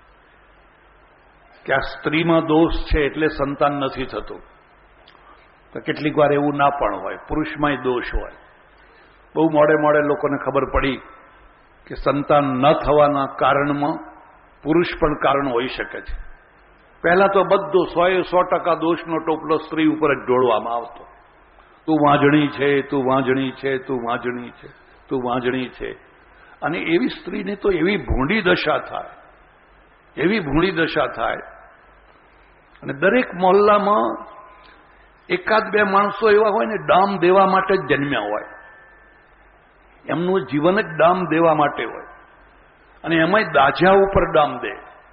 કે આ સ્ત્રીમાં દોષ છે એટલે સંતાન નથી થતું. તો કેટલીક વાર એવું ના પણ હોય, પુરુષમાંય દોષ હોય. બહુ મોડે મોડે લોકોને ખબર પડી કે સંતાન ન થવાના કારણમાં પુરુષ પણ કારણ હોઈ શકે છે. પહેલા તો બધો સો એ સો ટકા દોષનો ટોપલો સ્ત્રી ઉપર જ ઢોળવામાં આવતો. તું વાંજણી છે, તું વાંજણી છે, તું વાંજણી છે, તું વાંજણી છે. અને એવી સ્ત્રીને તો એવી ભૂંડી દશા થાય, એવી ભૂંડી દશા થાય. અને દરેક મોહલ્લામાં એકાદ બે માણસો એવા હોય ને ડામ દેવા માટે જ જન્મ્યા હોય, એમનું જીવન જ ડામ દેવા માટે હોય. અને એમાંય દાજા ઉપર ડામ દે,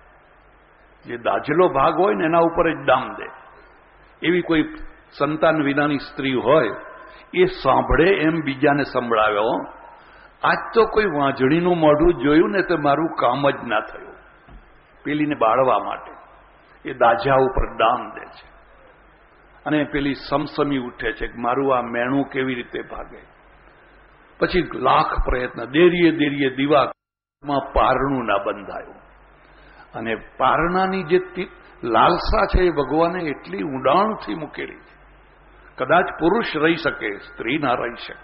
જે દાજલો ભાગ હોય ને એના ઉપર જ ડામ દે. એવી કોઈ સંતાન વિનાની સ્ત્રી હોય એ સાંભળે એમ બીજાને સંભળાવ્યો, આજ તો કોઈ વાંજણીનું મોઢું જોયું ને તો મારું કામ જ ના થયું. પેલીને બાળવા માટે એ દાજા ઉપર ડામ દે છે, અને પેલી સમસમી ઉઠે છે કે મારું આ મેણું કેવી રીતે ભાગે. પછી લાખ પ્રયત્ન, દેરીએ દેરીએ દીવામાં પારણું ના બંધાયું. અને પારણાની જે લાલસા છે એ ભગવાને એટલી ઊંડાણથી મૂકેલી છે. કદાચ પુરુષ રહી શકે, સ્ત્રી ના રહી શકે.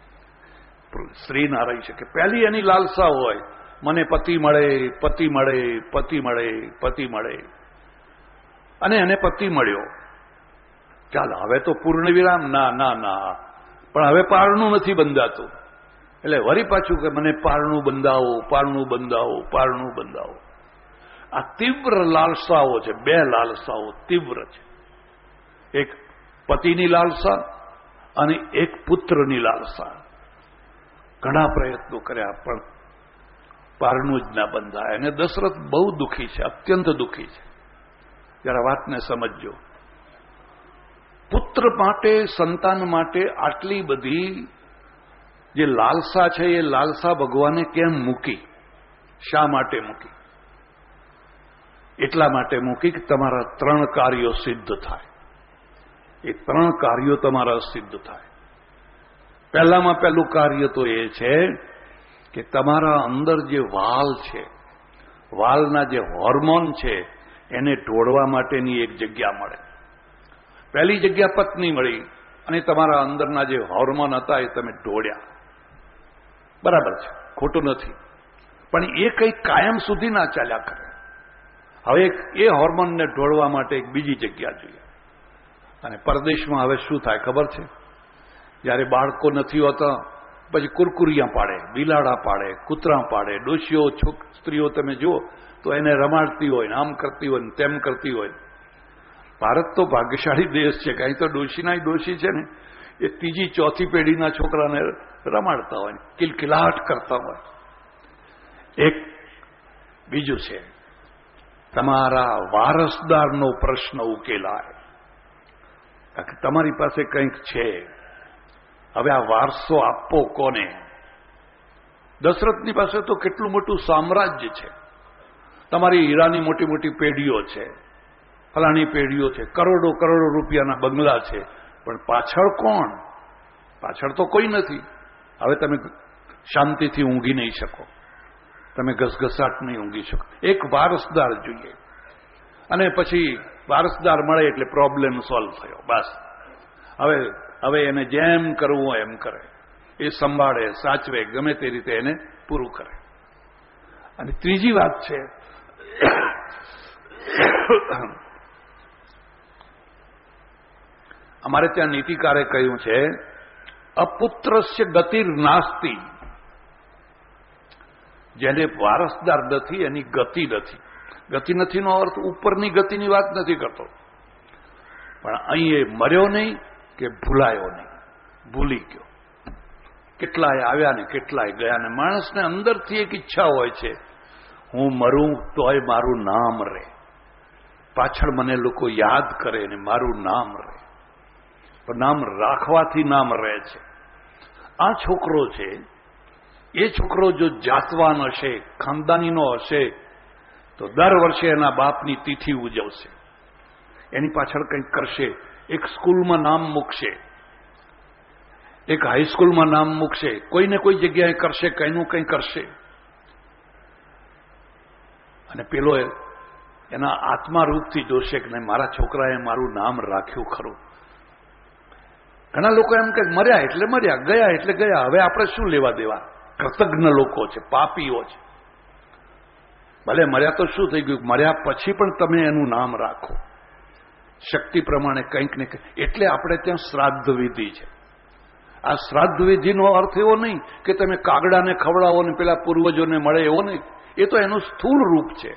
સ્ત્રી ના રહી શકે. પહેલી એની લાલસા હોય, મને પતિ મળે, પતિ મળે, પતિ મળે, પતિ મળે. અને એને પતિ મળ્યો, ચાલ હવે તો પૂર્ણ વિરામ. ના ના ના, પણ હવે પારણું નથી બંધાતું. એટલે વળી પાછું કે મને પારણું બંધાવો, પારણું બંધાવો, પારણું બંધાવો. આ તીવ્ર લાલસાઓ છે, બે લાલસાઓ તીવ્ર છે. એક પતિની લાલસા અને એક પુત્રની લાલસા. ઘણા પ્રયત્નો કર્યા પણ પારણું જ ના બંધાય. અને દશરથ બહુ દુઃખી છે, અત્યંત દુઃખી છે. જરા વાતને સમજજો. પુત્ર માટે, સંતાન માટે આટલી બધી જે લાલસા છે એ લાલસા ભગવાને કેમ મૂકી? શા માટે મૂકી? એટલા માટે મૂકી કે તમારા ત્રણ કાર્યો સિદ્ધ થાય. એ ત્રણ કાર્યો તમારા સિદ્ધ થાય. પહેલામાં પહેલું કાર્ય તો એ છે કે તમારા અંદર જે વાલ છે, વાલના જે હોર્મોન છે એને ઢોળવા માટેની એક જગ્યા મળે. પહેલી જગ્યા પત્ની મળી અને તમારા અંદરના જે હોર્મોન હતા એ તમે ઢોળ્યા. બરાબર છે, ખોટું નથી. પણ એ કંઈ કાયમ સુધી ના ચાલ્યા કરે. હવે એ હોર્મોનને ઢોળવા માટે એક બીજી જગ્યા જોઈએ. અને પરદેશમાં હવે શું થાય ખબર છે? જ્યારે બાળકો નથી હોતા પછી કુરકુરિયા પાડે, બિલાડા પાડે, કૂતરા પાડે. ડોશીઓ, છોક સ્ત્રીઓ તમે જુઓ તો એને રમાડતી હોય ને આમ કરતી હોય ને તેમ કરતી હોય. ભારત તો ભાગ્યશાળી દેશ છે, કાંઈ તો ડોશીના ડોશી છે ને એ ત્રીજી ચોથી પેઢીના છોકરાને રમાડતા હોય, કિલકિલાટ કરતા હોય. એક બીજું છે, તમારા વારસદારનો પ્રશ્ન ઉકેલાય. તમારી પાસે કંઈક છે, હવે આ વારસો આપવો કોને? દશરથની પાસે તો કેટલું મોટું સામ્રાજ્ય છે. તમારી હીરાની મોટી મોટી પેઢીઓ છે, ફલાણી પેઢીઓ છે, કરોડો કરોડો રૂપિયાના બંગલા છે, પણ પાછળ કોણ? પાછળ તો કોઈ નથી. હવે તમે શાંતિથી ઊંઘી નહીં શકો, તમે ઘસઘસાટ નહીં ઊંઘી શકો. એક વારસદાર જોઈએ. અને પછી વારસદાર મળે એટલે પ્રોબ્લેમ સોલ્વ થયો. બસ હવે હવે એને જેમ કરવું હોય એમ કરે, એ સંભાળે, સાચવે, ગમે તે રીતે એને પૂરું કરે. અને ત્રીજી વાત છે, અમારે ત્યાં નીતિકારે કહ્યું છે, અપુત્રસ્ય ગતિર નાસ્તિ. જેને વારસદાર નથી એની ગતિ નથી. ગતિ નથીનો અર્થ ઉપરની ગતિની વાત નથી કરતો, પણ અહીં એ મર્યો નહીં કે ભૂલાયો નહીં, ભૂલી ગયો. કેટલાય આવ્યા ને કેટલાય ગયા ને માણસને અંદરથી એક ઈચ્છા હોય છે, હું મરું તોય મારું નામ રહે, પાછળ મને લોકો યાદ કરે ને મારું નામ રહે. પણ નામ રાખવાથી નામ રહે છે. આ છોકરો છે, એ છોકરો જો જાતવાન હશે, ખાનદાનીનો હશે, તો દર વર્ષે એના બાપની તિથિ ઉજવશે, એની પાછળ કંઈક કરશે, એક સ્કૂલમાં નામ મૂકશે, એક હાઈસ્કૂલમાં નામ મૂકશે, કોઈને કોઈ જગ્યાએ કરશે, કંઈનું કંઈ કરશે. અને પેલો એના આત્મારૂપથી જોશે કે નહીં, મારા છોકરાએ મારું નામ રાખ્યું ખરું. ઘણા લોકો એમ કે મર્યા એટલે મર્યા, ગયા એટલે ગયા, હવે આપણે શું લેવા દેવા. કૃતજ્ઞ લોકો છે, પાપીઓ છે. ભલે મર્યા તો શું થઈ ગયું, મર્યા પછી પણ તમે એનું નામ રાખો, શક્તિ પ્રમાણે કંઈક ને કંઈક. એટલે આપણે ત્યાં શ્રાદ્ધ વિધિ છે. આ શ્રાદ્ધ વિધિનો અર્થ એવો નહીં કે તમે કાગડાને ખવડાવો ને પેલા પૂર્વજોને મળે, એવો નહીં. એ તો એનું સ્થૂળ રૂપ છે.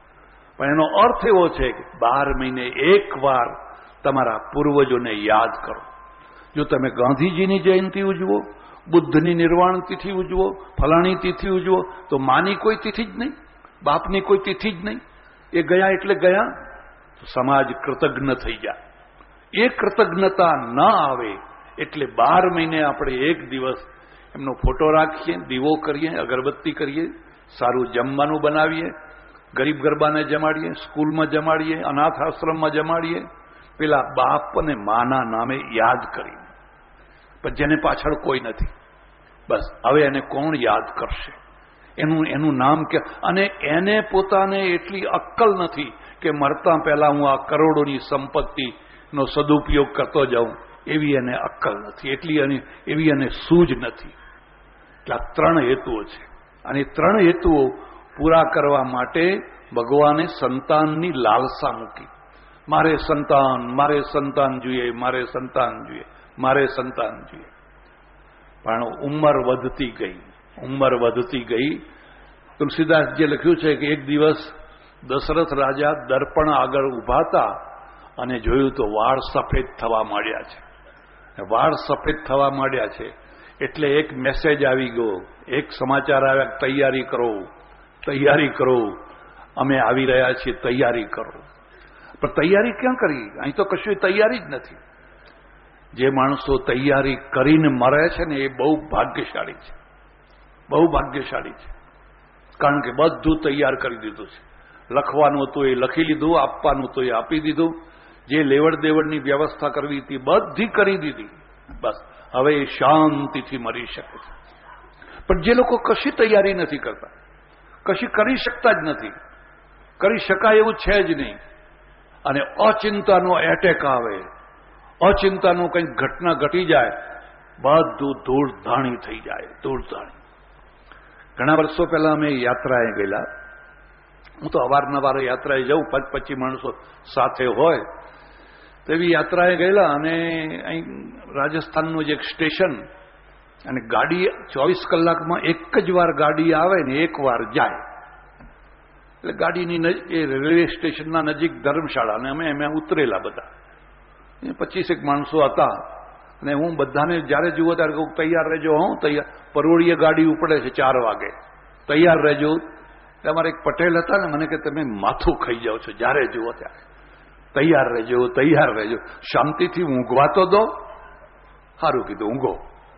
પણ એનો અર્થ એવો છે કે બાર મહિને એક વાર તમારા પૂર્વજોને યાદ કરો. જો તમે ગાંધીજીની જયંતિ ઉજવો, બુદ્ધની નિર્વાણ તિથિ ઉજવો, ફલાણી તિથિ ઉજવો, તો માની કોઈ તિથિ જ નહીં, બાપની કોઈ તિથિ જ નહીં. એ ગયા એટલે ગયા. સમાજ કૃતજ્ઞ થઈ જાય. એ કૃતજ્ઞતા ન આવે એટલે બાર મહિને આપણે એક દિવસ એમનો ફોટો રાખીએ, દીવો કરીએ, અગરબત્તી કરીએ, સારું જમવાનું બનાવીએ, ગરીબ ગરબાને જમાડીએ, સ્કૂલમાં જમાડીએ, અનાથ આશ્રમમાં જમાડીએ, પેલા બાપ અને માના નામે યાદ કરીને. પણ જેને પાછળ કોઈ નથી, બસ હવે એને કોણ યાદ કરશે? એનું એનું નામ કે. અને એને પોતાને એટલી અક્કલ નથી કે મરતા પહેલા હું આ કરોડોની સંપત્તિનો સદુપયોગ કરતો જાઉં, એવી એને અક્કલ નથી, એટલી અને એવી એને સૂઝ નથી. એટલે આ ત્રણ હેતુઓ છે. અને ત્રણ હેતુઓ પૂરા કરવા માટે ભગવાને સંતાનની લાલસા મૂકી. મારે સંતાન, મારે સંતાન જોઈએ, મારે સંતાન જોઈએ, મારે સંતાન જોઈએ. પણ ઉંમર વધતી ગઈ, ઉંમર વધતી ગઈ. તુલસીદાસજીએ લખ્યું છે કે એક દિવસ દશરથ રાજા દર્પણ આગળ ઉભા હતા અને જોયું તો વાળ સફેદ થવા માંડ્યા છે. વાળ સફેદ થવા માંડ્યા છે એટલે એક મેસેજ આવી ગયો, એક સમાચાર આવ્યા, તૈયારી કરો, તૈયારી કરો, અમે આવી રહ્યા છીએ, તૈયારી કરો. પણ તૈયારી ક્યાં કરી? અહીં તો કશું તૈયારી જ નથી. જે માણસો તૈયારી કરીને મરે છે ને એ બહુ ભાગ્યશાળી છે, બહુ ભાગ્યશાળી છે. કારણ કે બધું તૈયાર કરી દીધું છે. લખવાનું હતું એ લખી લીધું, આપવાનું હતું એ આપી દીધું, જે લેવડ દેવડની વ્યવસ્થા કરવી હતી બધી કરી દીધી. બસ હવે એ શાંતિથી મરી શકે છે. પણ જે લોકો કશી તૈયારી નથી કરતા, કશી કરી શકતા જ નથી, કરી શકાય એવું છે જ નહીં, અને અચિંતાનો એટેક આવે, અચિંતાનું કંઈક ઘટના ઘટી જાય, બધું ધૂળ ધાણી થઈ જાય, ધૂળ ધાણી. ઘણા વર્ષો પહેલા અમે યાત્રાએ ગયેલા. હું તો અવારનવાર યાત્રાએ જાઉં, પાંચ પચીસ માણસો સાથે હોય તો એવી યાત્રાએ ગયેલા. અને અહીં રાજસ્થાનનું જે એક સ્ટેશન, અને ગાડી ચોવીસ કલાકમાં એક જ વાર ગાડી આવે ને એક વાર જાય. એટલે ગાડીની એ રેલવે સ્ટેશનના નજીક ધર્મશાળા, અને અમે એમાં ઉતરેલા બધા પચીસેક માણસો હતા. અને હું બધાને જ્યારે જુઓ ત્યારે કહું તૈયાર રહેજો, હું તૈયાર. પરોળીએ ગાડી ઉપડે છે ચાર વાગે, તૈયાર રહેજો. તમારે એક પટેલ હતા ને, મને કે તમે માથું ખાઈ જાઓ છો જ્યારે જુઓ ત્યારે, તૈયાર રહેજો, તૈયાર રહેજો. શાંતિથી ઊંઘવા તો દો. સારું કીધું, ઊંઘો.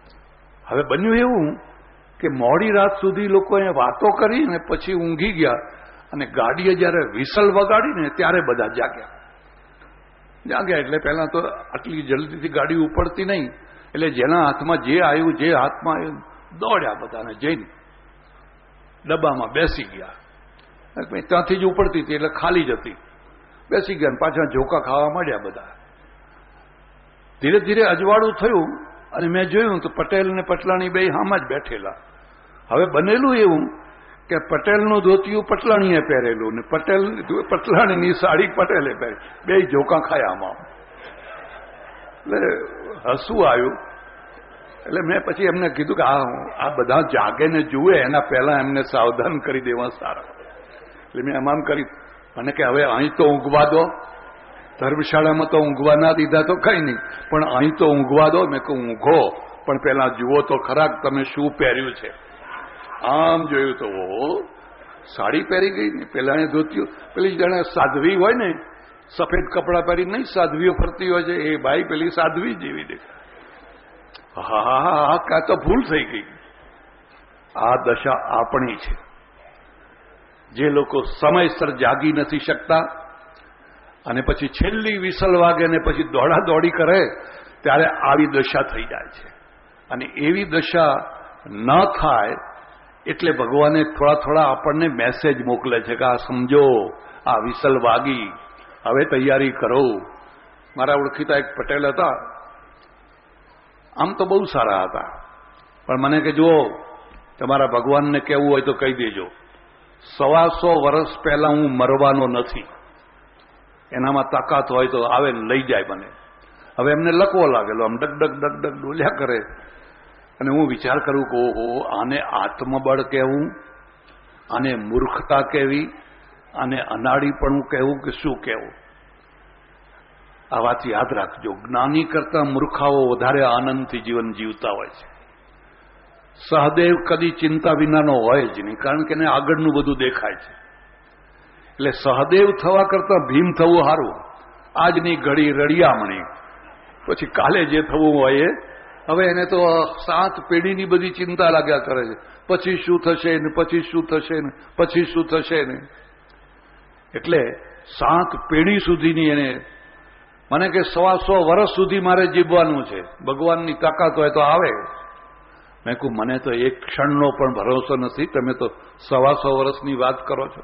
હવે બન્યું એવું કે મોડી રાત સુધી લોકોએ વાતો કરી અને પછી ઊંઘી ગયા. અને ગાડીએ જ્યારે વિસલ વગાડી ને ત્યારે બધા જાગ્યા. જાગ્યા એટલે પહેલા તો આટલી જલ્દીથી ગાડી ઉપડતી નહીં, એટલે જેના હાથમાં જે આવ્યું, જે હાથમાં આવ્યું દોડ્યા બધાને જઈને ડબ્બામાં બેસી ગયા. ત્યાંથી જ ઉપડતી હતી એટલે ખાલી જ હતી. બેસી ગયા, પાછા ઝોકા ખાવા માંડ્યા બધા. ધીરે ધીરે અજવાળું થયું અને મેં જોયું તો પટેલ ને પટલાણી બે હામાં જ બેઠેલા. હવે બનેલું એવું કે પટેલનું ધોતિયું પટલાણીએ પહેરેલું ને પટેલ પટલાણીની સાડી પટેલે પહેરી, બે ઝોકા ખાયા આમાં. એટલે હસવું આવ્યું. એટલે મેં પછી એમને કીધું કે આ આ બધા જાગે ને જુએ એના પહેલા એમને સાવધાન કરી દેવા સારા. એટલે મેં એમ કરી મને કે હવે અહીં તો ઊંઘવા દો, ધર્મશાળામાં તો ઊંઘવા ના દીધા તો કઈ નહીં, પણ અહીં તો ઊંઘવા દો. મેં કહું ઊંઘો, પણ પેલા જુઓ તો ખરા તમે શું પહેર્યું છે. આમ જોયું તો સાડી પહેરી ગઈ ને પેલા એ ધોત્યું. પેલી જાણે સાધ્વી હોય ને, સફેદ કપડા પહેરી નહીં સાધ્વીઓ ફરતી હોય છે, એ ભાઈ પેલી સાધ્વી જેવી દેખાય. હા હા હા, કાં તો ભૂલ થઈ ગઈ. આ દશા આપણી છે. જે લોકો સમયસર જાગી નથી શકતા અને પછી છેલ્લી વિસલ વાગે ને પછી દોડા દોડી કરે, ત્યારે આવી દશા થઈ જાય છે. અને એવી દશા ન થાય એટલે ભગવાને થોડા થોડા આપણને મેસેજ મોકલે છે કે આ સમજો, આ વિસલ વાગી, હવે તૈયારી કરો. મારા ઓળખીતા એક પટેલ હતા, આમ તો બહુ સારા હતા, પણ મને કે જુઓ તમારા ભગવાનને કહેવું હોય તો કહી દેજો, સવાસો વર્ષ પહેલા હું મરવાનો નથી, એનામાં તાકાત હોય તો આવે ને લઈ જાય મને. હવે એમને લકવો લાગેલો, આમ ડગ ડગ ડગ ડગ ડોલ્યા કરે. અને હું વિચાર કરું કે ઓહો, આને આત્મબળ કહેવું, આને મૂર્ખતા કહેવી, આને અનાડીપણું કહેવું કે શું કહેવું. આ વાત યાદ રાખજો, જ્ઞાની કરતા મૂર્ખાઓ વધારે આનંદથી જીવન જીવતા હોય છે. સહદેવ કદી ચિંતા વિનાનો હોય જ નહીં, કારણ કે એને આગળનું બધું દેખાય છે. એટલે સહદેવ થવા કરતા ભીમ થવું સારું. આજની ઘડી રડિયામણી, પછી કાલે જે થવું હોય એ. હવે એને તો સાત પેઢીની બધી ચિંતા લાગ્યા કરે છે, પછી શું થશે ને પછી શું થશે ને પછી શું થશે ને. એટલે સાત પેઢી સુધીની એને, મને કે સવા સો વર્ષ સુધી મારે જીવવાનું છે, ભગવાનની તાકાત હોય તો આવે. મેં કહું મને તો એક ક્ષણનો પણ ભરોસો નથી, તમે તો સવા સો વર્ષની વાત કરો છો.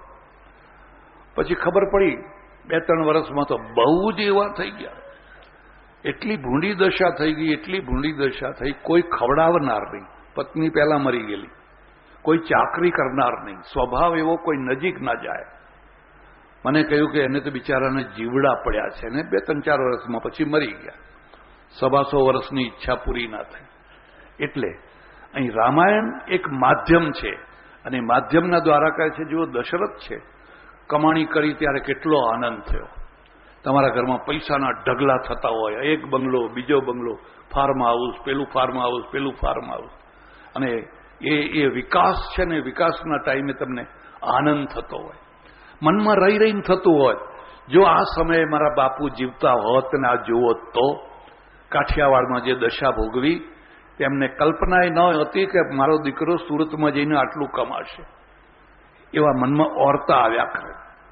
પછી ખબર પડી બે ત્રણ વર્ષમાં તો બહુ જ એવા થઈ ગયા. એટલી ભૂંડી દશા થઈ ગઈ, એટલી ભૂંડી દશા થઈ. કોઈ ખવડાવનાર નહીં, પત્ની પહેલા મરી ગયેલી, કોઈ ચાકરી કરનાર નહીં, સ્વભાવ એવો કોઈ નજીક ના જાય. મને કહ્યું કે એને તો બિચારાને જીવડા પડ્યા છે ને બે ત્રણ ચાર વર્ષમાં પછી મરી ગયા. સવાસો વર્ષની ઈચ્છા પૂરી ના થઈ. એટલે અહીં રામાયણ એક માધ્યમ છે, અને માધ્યમના દ્વારા કહે છે જો દશરથ છે, કમાણી કરી ત્યારે કેટલો આનંદ થયો. તમારા ઘરમાં પૈસાના ઢગલા થતા હોય, એક બંગલો, બીજો બંગલો, ફાર્મ હાઉસ, પેલું ફાર્મ હાઉસ, પેલું ફાર્મ હાઉસ, અને એ એ વિકાસ છે ને, વિકાસના ટાઈમે તમને આનંદ થતો હોય, મનમાં રહી રહીને થતું હોય. જો આ સમયે મારા બાપુ જીવતા હોત ને આ જુઓ તો કાઠિયાવાડમાં જે દશા ભોગવી, તેમને કલ્પના ન હતી કે મારો દીકરો સુરતમાં જઈને આટલું કમાશે. એવા મનમાં ઓરતા આવ્યા કરે,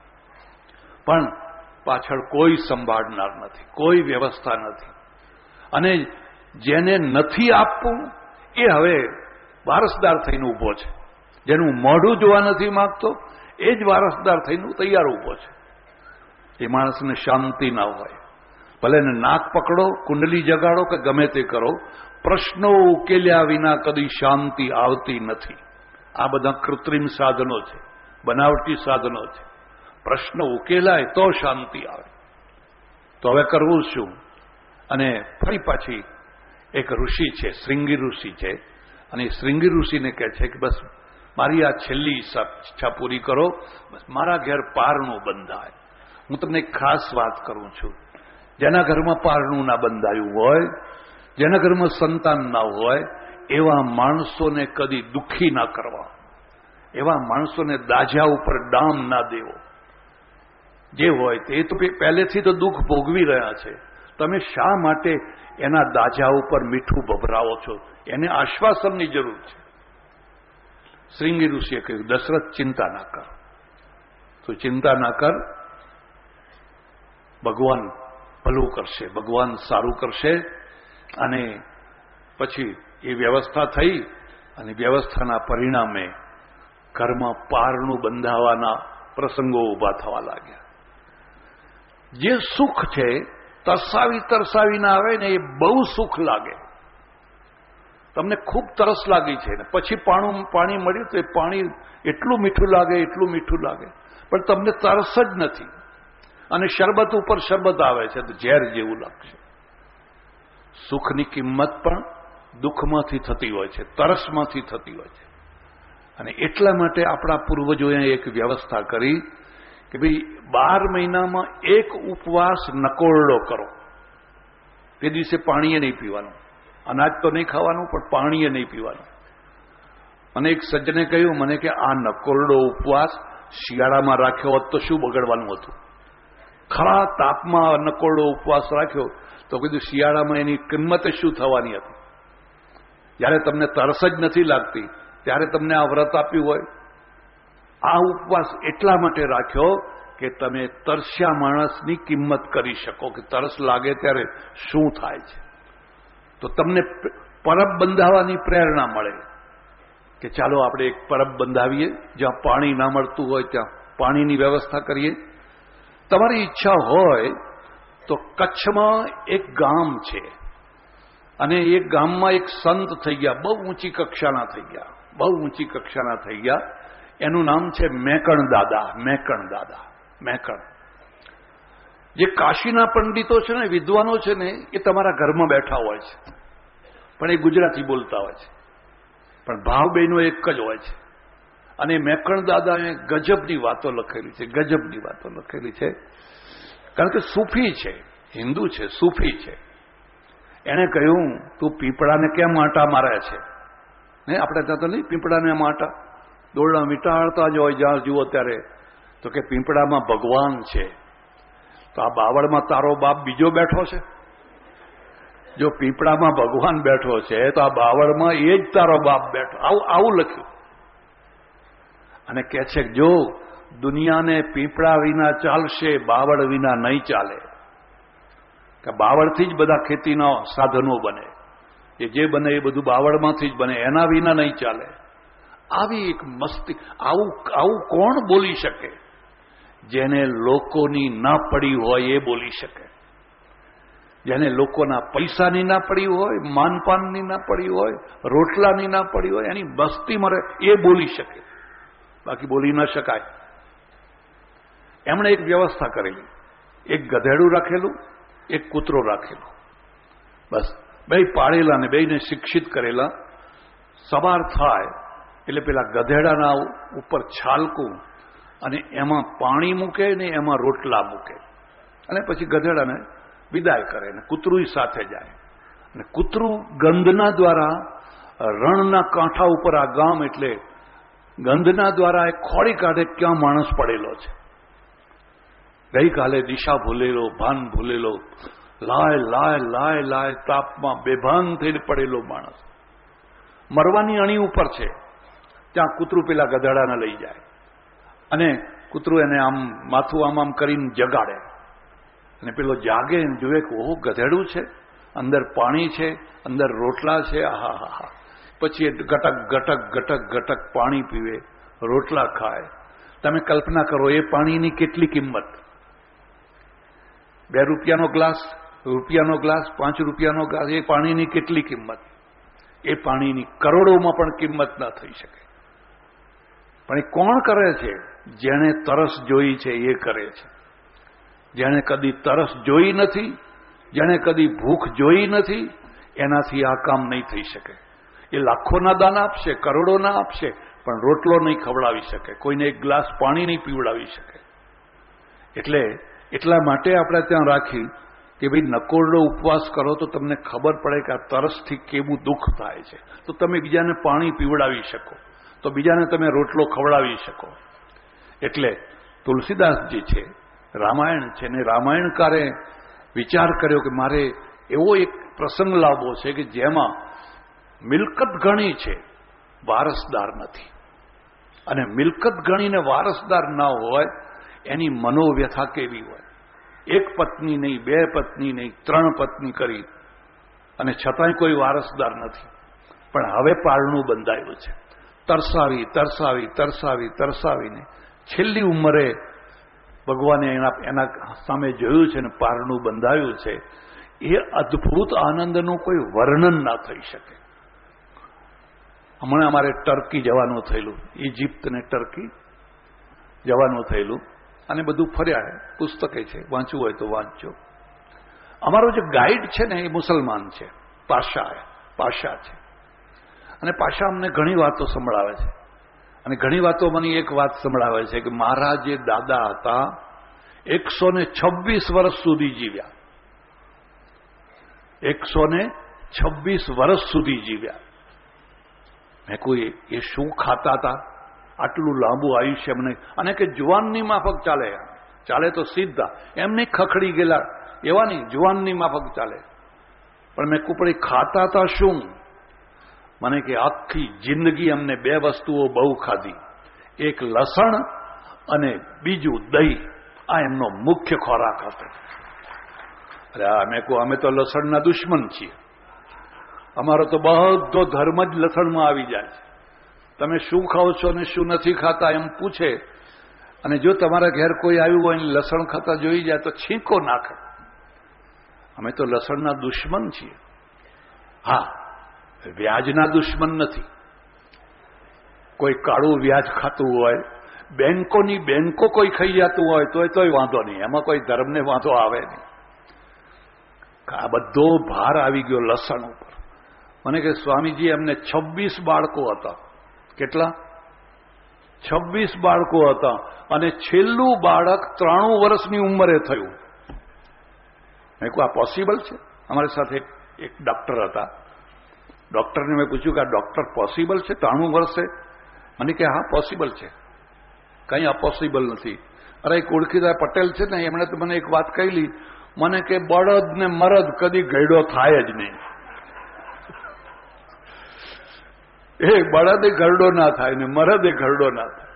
પણ પાછળ કોઈ સંભાળનાર નથી, કોઈ વ્યવસ્થા નથી. અને જેને નથી આપવું એ હવે વારસદાર થઈને ઊભો છે. જેનું મોઢું જોવા નથી માંગતો એ જ વારસદાર થઈને તૈયાર ઊભો છે. એ માણસને શાંતિ ના હોય. ભલે ને નાક પકડો, કુંડલી જગાડો કે ગમે તે કરો, પ્રશ્નો ઉકેલ્યા વિના કદી શાંતિ આવતી નથી. આ બધા કૃત્રિમ સાધનો છે, બનાવટી સાધનો છે. પ્રશ્ન ઉકેલાય તો શાંતિ આવે. તો હવે કરવું શું? અને ફરી પાછી એક ઋષિ છે, શ્રીંગી ઋષિ છે, અને શ્રીંગી ઋષિને કહે છે કે બસ મારી આ છેલ્લી ઈચ્છા પૂરી કરો, બસ મારા ઘેર પારણું બંધાય. હું તમને એક ખાસ વાત કરું છું. જેના ઘરમાં પારણું ના બંધાયું હોય, જેના ઘરમાં સંતાન ના હોય, એવા માણસોને કદી દુઃખી ના કરવા, એવા માણસોને દાજા ઉપર ડામ ના દેવો. જે હોય તે તો પહેલેથી તો દુઃખ ભોગવી રહ્યા છે, તમે શા માટે એના દાજા ઉપર મીઠું ભભરાવો છો? એને આશ્વાસનની જરૂર છે. શ્રીંગી ઋષિએ કહ્યું દશરથ ચિંતા ના કર, તો ચિંતા ના કર, ભગવાન ભલું કરશે, ભગવાન સારું કરશે. અને પછી એ વ્યવસ્થા થઈ, અને વ્યવસ્થાના પરિણામે ઘરમાં પારણું બંધાવાના પ્રસંગો ઉભા થવા લાગ્યા. જે સુખ છે તરસાવી તરસાવીને આવે ને એ બહુ સુખ લાગે. તમને ખૂબ તરસ લાગી છે ને પછી પાણી પાણી મળ્યું તો એ પાણી એટલું મીઠું લાગે એટલું મીઠું લાગે પણ તમને તરસ જ નથી. અને શરબત ઉપર શરબત આવે છે તો ઝેર જેવું લાગશે. સુખની કિંમત પણ દુઃખમાંથી થતી હોય છે, તરસમાંથી થતી હોય છે. અને એટલા માટે આપણા પૂર્વજોએ એક વ્યવસ્થા કરી કે ભાઈ બાર મહિનામાં એક ઉપવાસ નકોરડો કરો. તે દિવસે પાણીએ નહીં પીવાનું, અનાજ તો નહીં ખાવાનું પણ પાણીએ નહીં પીવાનું. અને એક સજ્જને કહ્યું મને કે આ નકોરડો ઉપવાસ શિયાળામાં રાખ્યો હોત તો શું બગડવાનું હતું? ખરા તાપમાં નકોરડો ઉપવાસ રાખ્યો તો કીધું શિયાળામાં એની કિંમત શું થવાની હતી? જ્યારે તમને તરસ જ નથી લાગતી ત્યારે તમને આ વ્રત આપ્યું હોય. આ ઉપવાસ એટલા માટે રાખ્યો કે તમે તરસ્યા માણસની કિંમત કરી શકો કે તરસ લાગે ત્યારે શું થાય છે. તો તમને પરબ બંધાવવાની પ્રેરણા મળે કે ચાલો આપણે એક પરબ બંધાવીએ જ્યાં પાણી ના મળતું હોય ત્યાં પાણીની વ્યવસ્થા કરીએ. તમારી ઈચ્છા હોય તો કચ્છમાં એક ગામ છે અને એ ગામમાં એક સંત થઈ ગયા, બહુ ઊંચી કક્ષાના થઈ ગયા, બહુ ઊંચી કક્ષાના થઈ ગયા. એનું નામ છે મેકણ દાદા. મેકણ દાદા મેકણ. જે કાશીના પંડિતો છે ને, વિદ્વાનો છે ને, એ તમારા ઘરમાં બેઠા હોય છે પણ એ ગુજરાતી બોલતા હોય છે પણ ભાવ બેનો એક જ હોય છે. અને મેકણ દાદાએ ગજબની વાતો લખેલી છે, ગજબની વાતો લખેલી છે. કારણ કે સૂફી છે, હિન્દુ છે, સૂફી છે. એણે કહ્યું તું પીપળાને કેમ આંટા મારે છે? નહીં આપણે ત્યાં તો નહીં પીપળાને એમ આંટા દોરડા મીટાડતા જ હોય જ્યાં જુઓ ત્યારે. તો કે પીપળામાં ભગવાન છે તો આ બાવળમાં તારો બાપ બીજો બેઠો છે? જો પીપળામાં ભગવાન બેઠો છે તો આ બાવળમાં એ જ તારો બાપ બેઠો. આવું આવું લખ્યું. અને કહે છે જો દુનિયાને પીપળા વિના ચાલશે, બાવળ વિના નહીં ચાલે. કે બાવળથી જ બધા ખેતીના સાધનો બને, એ જે બને એ બધું બાવળમાંથી જ બને, એના વિના નહીં ચાલે. આવી એક મસ્તી. આવું આવું કોણ બોલી શકે? જેને લોકોની ના પડી હોય એ બોલી શકે. જેને લોકોના પૈસાની ના પડી હોય, માનપાનની ના પડી હોય, રોટલાની ના પડી હોય, એની મસ્તી મરે એ બોલી શકે, બાકી બોલી ન શકાય. એમણે એક વ્યવસ્થા કરેલી. એક ગધેડું રાખેલું, એક કૂતરો રાખેલો. બસ બે પાળેલા ને બેને શિક્ષિત કરેલા. સવાર થાય એટલે પેલા ગધેડાના ઉપર છાલકું અને એમાં પાણી મૂકે ને એમાં રોટલા મૂકે અને પછી ગધેડાને વિદાય કરે ને કૂતરું સાથે જાય. અને કૂતરું ગંધના દ્વારા રણના કાંઠા ઉપર, આ ગામ એટલે ગંધના દ્વારા એ ખોળી કાઢે ક્યાં માણસ પડેલો છે. ગઈકાલે દિશા ભૂલેલો, ભાન ભૂલેલો, લાય લાય લાય લાય તાપમાં બેભાન થઈને પડેલો માણસ મરવાની અણી ઉપર છે. ત્યાં કૂતરું પેલા ગધેડાને લઈ જાય અને કૂતરું એને આમ માથું આમ આમ કરીને જગાડે અને પેલો જાગે જુએ કે ઓહો ગધેડું છે, અંદર પાણી છે, અંદર રોટલા છે. આહા હા હા. પછી એ ગટક ગટક ગટક ગટક પાણી પીવે, રોટલા ખાય. તમે કલ્પના કરો એ પાણીની કેટલી કિંમત. બે રૂપિયાનો ગ્લાસ, રૂપિયાનો ગ્લાસ, પાંચ રૂપિયાનો ગ્લાસ, એ પાણીની કેટલી કિંમત. એ પાણીની કરોડોમાં પણ કિંમત ના થઈ શકે. પણ એ કોણ કરે છે? જેણે તરસ જોઈ છે એ કરે છે. જેણે કદી તરસ જોઈ નથી, જેણે કદી ભૂખ જોઈ નથી, એનાથી આ કામ નહીં થઈ શકે. એ લાખોના દાન આપશે, કરોડોના આપશે, પણ રોટલો નહીં ખવડાવી શકે, કોઈને એક ગ્લાસ પાણી નહીં પીવડાવી શકે. એટલે એટલા માટે આપણે ત્યાં રાખી કે ભાઈ નકોરડો ઉપવાસ કરો તો તમને ખબર પડે કે આ તરસથી કેવું દુઃખ થાય છે. તો તમે બીજાને પાણી પીવડાવી શકો, તો બીજાને તમે રોટલો ખવડાવી શકો. એટલે તુલસીદાસજી છે, રામાયણ છે ને રામાયણકારે વિચાર કર્યો કે મારે એવો એક પ્રસંગ લાવવો છે કે જેમાં મિલકત ઘણી છે, વારસદાર નથી. અને મિલકત ગણીને વારસદાર ના હોય એની મનોવ્યથા કેવી હોય. એક પત્ની નહીં, બે પત્ની નહીં, ત્રણ પત્ની કરી અને છતાંય કોઈ વારસદાર નથી. પણ હવે પારણું બંધાયું છે. તરસાવી તરસાવી તરસાવી તરસાવીને છેલ્લી ઉંમરે ભગવાને એના એના સામે જોયું છે ને પારણું બંધાયું છે. એ અદ્ભુત આનંદનું કોઈ વર્ણન ના થઈ શકે. હમણાં અમારે ટર્કી જવાનું થયેલું, ઇજિપ્ત ને ટર્કી જવાનું થયેલું, અને બધું ફર્યા. પુસ્તકે છે, વાંચવું હોય તો વાંચજો. અમારો જે ગાઈડ છે ને એ મુસલમાન છે, પાશા પાશા છે. અને પાશા અમને ઘણી વાતો સંભળાવે છે. અને ઘણી વાતો મને એક વાત સંભળાવે છે કે મારા જે દાદા હતા એકસો ને છવ્વીસ વર્ષ સુધી જીવ્યા. એકસો ને છવ્વીસ વર્ષ સુધી જીવ્યા. મેં કોઈ એ શું ખાતા હતા આટલું લાંબુ આયુષ્ય એમને? અને કે જુવાનની માફક ચાલે, ચાલે તો સીધા, એમને ખખડી ગયેલા એવા નહીં, જુવાનની માફક ચાલે. પણ મેં કુપડી ખાતા હતા શું? મને કે આખી જિંદગી અમને બે વસ્તુઓ બહુ ખાધી, એક લસણ અને બીજું દહીં. આ એમનો મુખ્ય ખોરાક હતો. અરે મેં કહું અમે તો લસણના દુશ્મન છીએ. અમારો તો બધો ધર્મ જ લસણમાં આવી જાય છે. તમે શું ખાઓ છો ને શું નથી ખાતા એમ પૂછે, અને જો તમારા ઘેર કોઈ આવ્યું હોય ને લસણ ખાતા જોઈ જાય તો છીંકો નાખે. અમે તો લસણના દુશ્મન છીએ. હા, વ્યાજના દુશ્મન નથી. કોઈ કાળું વ્યાજ ખાતું હોય, બેંકોની બેંકો કોઈ ખાઈ જતું હોય તો તોય વાંધો નહીં, એમાં કોઈ ધર્મને વાંધો આવે નહીં. આ બધો ભાર આવી ગયો લસણ ઉપર. મને કે સ્વામીજી એમને છવ્વીસ બાળકો હતા. કેટલા? છવ્વીસ બાળકો હતા, અને છેલ્લું બાળક ત્રાણું વર્ષની ઉંમરે થયું. મેં કહું આ પોસિબલ છે? અમારી સાથે એક ડોક્ટર હતા. ડોક્ટરને મેં પૂછ્યું કે આ ડોક્ટર પોસિબલ છે ત્રાણું વર્ષે? મને કે હા પોસિબલ છે, કંઈ અપોસિબલ નથી. અરે એક ઓળખીતા પટેલ છે ને, એમણે તો મને એક વાત કહેલી. મને કે બળદ ને મરદ કદી ગયડો થાય જ નહીં. એ બળદે ઘરડો ના થાય ને મરદે ઘરડો ના થાય.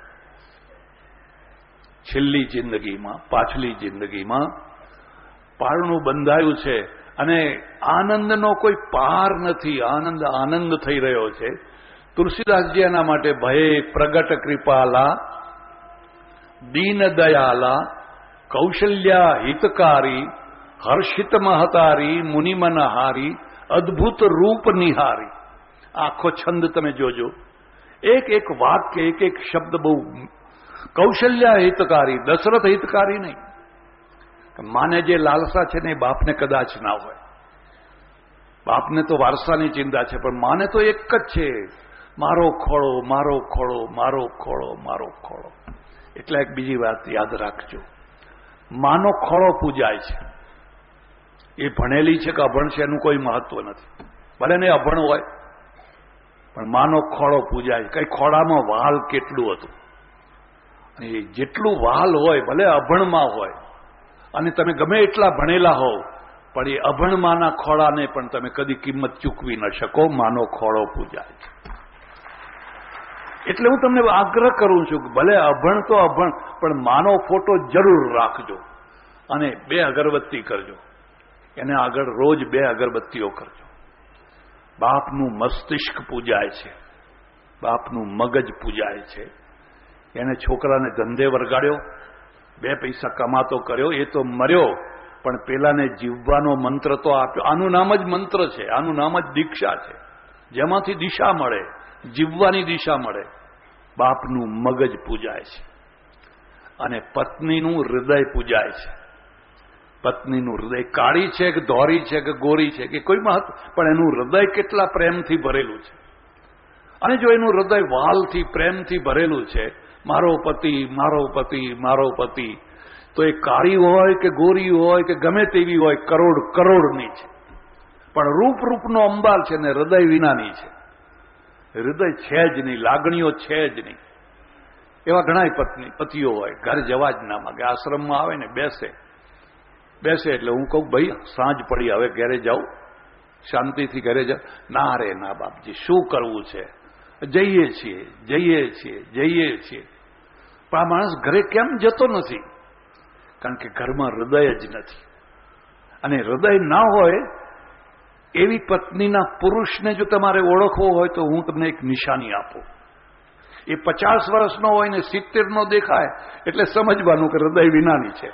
છેલ્લી જિંદગીમાં, પાછલી જિંદગીમાં પારણું બંધાયું છે, અને આનંદનો કોઈ પાર નથી. આનંદ આનંદ થઈ રહ્યો છે. તુલસીદાસજી એના માટે ભય પ્રગટ કૃપાલા, દીન દયાલા, કૌશલ્યા હિતકારી, હર્ષિત મહતારી, મુનિમનહારી, અદ્ભુત રૂપ નિહારી. આખો છંદ તમે જોજો, એક એક વાક્ય, એક એક શબ્દ બહુ. કૌશલ્યા હિતકારી, દશરથ હિતકારી નહીં. માને જે લાલસા છે ને એ બાપને કદાચ ના હોય. બાપને તો વારસાની ચિંતા છે, પણ માને તો એક જ છે, મારો ખોળો, મારો ખોળો, મારો ખોળો, મારો ખોળો. એટલે એક બીજી વાત યાદ રાખજો, માનો ખોળો પૂજાય છે. એ ભણેલી છે કે અભણ છે એનું કોઈ મહત્વ નથી. ભલે ને અભણ હોય, પણ માનો ખોળો પૂજાય છે. કઈ ખોળામાં વાલ કેટલું હતું, અને જેટલું વાલ હોય, ભલે અભણમાં હોય, અને તમે ગમે એટલા ભણેલા હોવ, પણ એ અભણમાના ખોળાને પણ તમે કદી કિંમત ચૂકવી ન શકો. માનો ખોળો પૂજાય છે. એટલે હું તમને આગ્રહ કરું છું કે ભલે અભણ તો અભણ, પણ માનો ફોટો જરૂર રાખજો, અને બે અગરબત્તી કરજો. એને આગળ રોજ બે અગરબત્તીઓ કરજો. બાપનું મસ્તિષ્ક પૂજાય છે, બાપનું મગજ પૂજાય છે. એને છોકરાને ધંધે વરગાડ્યો, બે પૈસા કમાતો કર્યો, એ તો મર્યો, પણ પેલાને જીવવાનો મંત્ર તો આપ્યો. આનું નામ જ મંત્ર છે, આનું નામ જ દીક્ષા છે, જેમાંથી દિશા મળે, જીવવાની દિશા મળે. બાપનું મગજ પૂજાય છે, અને પત્નીનું હૃદય પૂજાય છે. પત્નીનું હૃદય કાળી છે કે ધોરી છે કે ગોરી છે કે કોઈ મહત્વ, પણ એનું હૃદય કેટલા પ્રેમથી ભરેલું છે. અને જો એનું હૃદય વાલથી, પ્રેમથી ભરેલું છે, મારો પતિ, મારો પતિ, મારો પતિ, તો એ કાળી હોય કે ગોરી હોય કે ગમે તેવી હોય, કરોડ કરોડની છે, પણ રૂપ રૂપનો અંબાર છે ને હૃદય વિનાની છે. હૃદય છે જ નહીં, લાગણીઓ છે જ નહીં. એવા ઘણા પત્ની પતિઓ હોય, ઘર જવા જ ના માગે. આશ્રમમાં આવે ને બેસે બેસે એટલે હું કહું ભાઈ સાંજ પડી, હવે ઘરે જાઉં, શાંતિથી ઘરે જાઉં. ના રે ના બાપજી, શું કરવું છે, જઈએ છીએ જઈએ છીએ જઈએ છીએ. પણ આ માણસ ઘરે કેમ જતો નથી? કારણ કે ઘરમાં હૃદય જ નથી. અને હૃદય ના હોય એવી પત્નીના પુરુષને જો તમારે ઓળખવો હોય તો હું તમને એક નિશાની આપું. એ પચાસ વર્ષનો હોય ને સિત્તેરનો દેખાય એટલે સમજવાનું કે હૃદય વિનાની છે.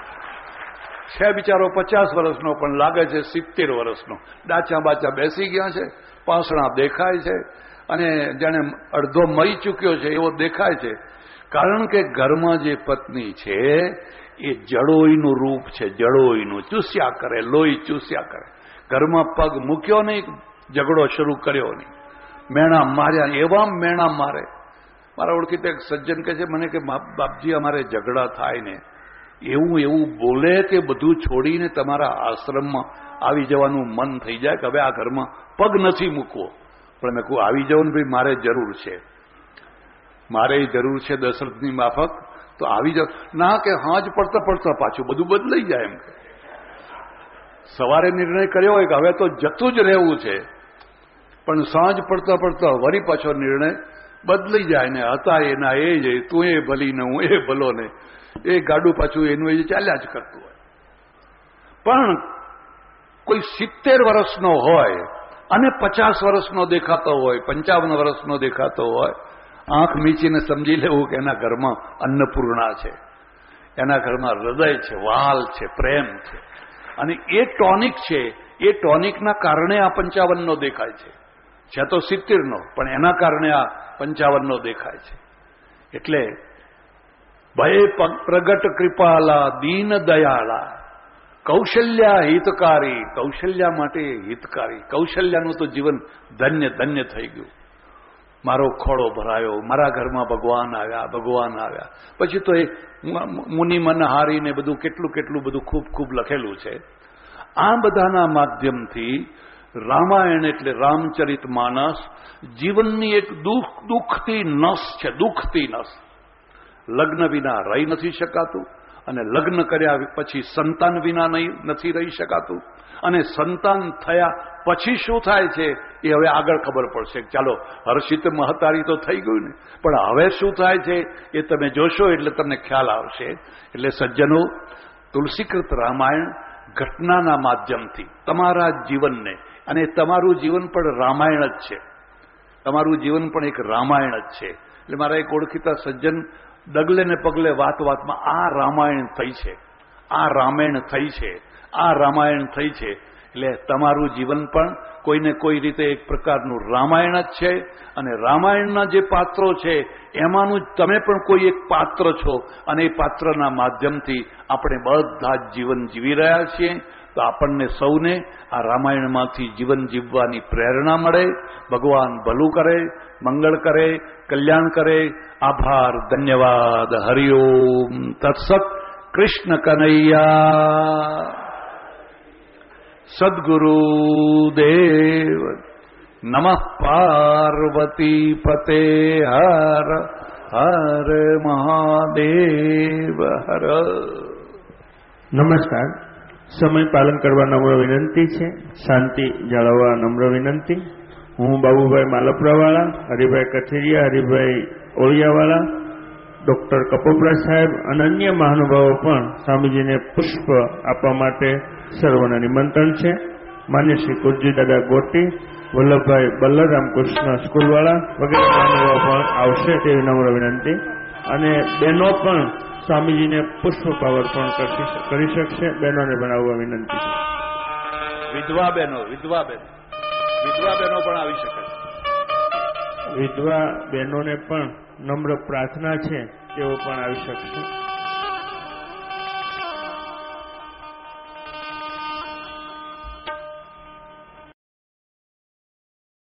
છે બિચારો પચાસ વર્ષનો પણ લાગે છે સિત્તેર વર્ષનો. ડાચા બાચા બેસી ગયા છે, પાસણા દેખાય છે અને જાણે અડધો મરી ચૂક્યો છે એવો દેખાય છે. કારણ કે ઘરમાં જે પત્ની છે એ જડોઈનું રૂપ છે, જડોઈનું. ચૂસ્યા કરે, લોહી ચૂસ્યા કરે. ઘરમાં પગ મૂક્યો નહીં, ઝઘડો શરૂ કર્યો નહીં, મેણા માર્યા, એવા મેણા મારે. મારા ઓળખીતા એક સજ્જન કહે છે મને કે બાપજી અમારે ઝઘડા થાય ને એવું એવું બોલે કે બધું છોડીને તમારા આશ્રમમાં આવી જવાનું મન થઈ જાય કે હવે આ ઘરમાં પગ નથી મૂકવો. પણ મેં કહું આવી જાવ ને ભાઈ, મારે જરૂર છે, મારે જરૂર છે દશરથની માફક, તો આવી જાવ. ના કે હાજ પડતા પડતા પાછું બધું બદલાઈ જાય. એમ કે સવારે નિર્ણય કર્યો હોય કે હવે તો જતું જ રહેવું છે, પણ સાંજ પડતા પડતા વળી પાછો નિર્ણય બદલાઈ જાય ને હતા એના એ જ, તું એ ભલી ને હું એ ભલો ને એ ગાડું પાછું એનું એ ચાલ્યા જ કરતું હોય. પણ કોઈ સિત્તેર વર્ષનો હોય અને પચાસ વર્ષનો દેખાતો હોય, પંચાવન વર્ષનો દેખાતો હોય, આંખ મીચીને સમજી લેવું કે એના ઘરમાં અન્નપૂર્ણા છે, એના ઘરમાં હૃદય છે, વાલ છે, પ્રેમ છે. અને એ ટોનિક છે, એ ટોનિકના કારણે આ પંચાવનનો દેખાય છે. છે તો સિત્તેરનો, પણ એના કારણે આ પંચાવનનો દેખાય છે. એટલે ભય પ્રગટ કૃપાલા દીન દયાળા કૌશલ્યા હિતકારી. કૌશલ્યા માટે હિતકારી. કૌશલ્યાનું તો જીવન ધન્ય ધન્ય થઈ ગયું. મારો ખોળો ભરાયો, મારા ઘરમાં ભગવાન આવ્યા, ભગવાન આવ્યા. પછી તો એ મુનિ મનહારીને બધું કેટલું કેટલું બધું ખૂબ ખૂબ લખેલું છે. આ બધાના માધ્યમથી રામાયણ એટલે રામચરિત માનસ જીવનની એક દુઃખ દુઃખતી નસ છે, દુઃખતી નસ. લગ્ન વિના રહી નથી શકાતું, અને લગ્ન કર્યા પછી સંતાન વિના નહીં નથી રહી શકાતું, અને સંતાન થયા પછી શું થાય છે એ હવે આગળ ખબર પડશે. ચાલો હર્ષિત મહતારી તો થઈ ગયું ને, પણ હવે શું થાય છે એ તમે જોશો એટલે તમને ખ્યાલ આવશે. એટલે સજ્જનો, તુલસીકૃત રામાયણ ઘટનાના માધ્યમથી તમારા જીવનને, અને તમારું જીવન પણ રામાયણ જ છે, તમારું જીવન પણ એક રામાયણ જ છે. એટલે મારા એક ઓળખીતા સજ્જન ડગલે ને પગલે વાત વાતમાં આ રામાયણ થઈ છે, આ રામાયણ થઈ છે, આ રામાયણ થઈ છે. એટલે તમારું જીવન પણ કોઈને કોઈ રીતે એક પ્રકારનું રામાયણ જ છે. અને રામાયણના જે પાત્રો છે એમાંનું જ તમે પણ કોઈ એક પાત્ર છો, અને એ પાત્રના માધ્યમથી આપણે બધા જ જીવન જીવી રહ્યા છીએ. તો આપણને સૌને આ રામાયણમાંથી જીવન જીવવાની પ્રેરણા મળે. ભગવાન ભલું કરે, મંગળ કરે, કલ્યાણ કરે. આભાર, ધન્યવાદ. હરિઓમ તત્સત. કૃષ્ણ કનૈયા સદગુરુદેવ નમઃ. પાર્વતી પતે હર હર મહાદેવ હર. નમસ્કાર. સમય પાલન કરવા નમ્ર વિનંતી છે, શાંતિ જાળવવા નમ્ર વિનંતી. હું બાબુભાઈ માલપરાવાળા, હરિભાઈ કથિરિયા, હરિભાઈ ઓળિયાવાળા, ડોક્ટર કપોપરા સાહેબ અને અન્ય મહાનુભાવો પણ સ્વામીજીને પુષ્પ આપવા માટે સર્વને નિમંત્રણ છે. માન્ય શ્રી કુરજી દાદા ગોટી, વલ્લભભાઈ બલ્લરામ કૃષ્ણ સ્કૂલવાળા વગેરે મહાનુભાવો પણ આવશે તેવી નમ્ર વિનંતી. અને બહેનો પણ સ્વામીજીને પુષ્પ પાવર પણ કરી શકશે. બહેનોને પણ આવવા વિનંતી છે. વિધવા બહેનો, વિધવા બહેનો, વિધવા બહેનો પણ આવી શકે. વિધવા બહેનોને પણ નમ્ર પ્રાર્થના છે, તેઓ પણ આવી શકશે.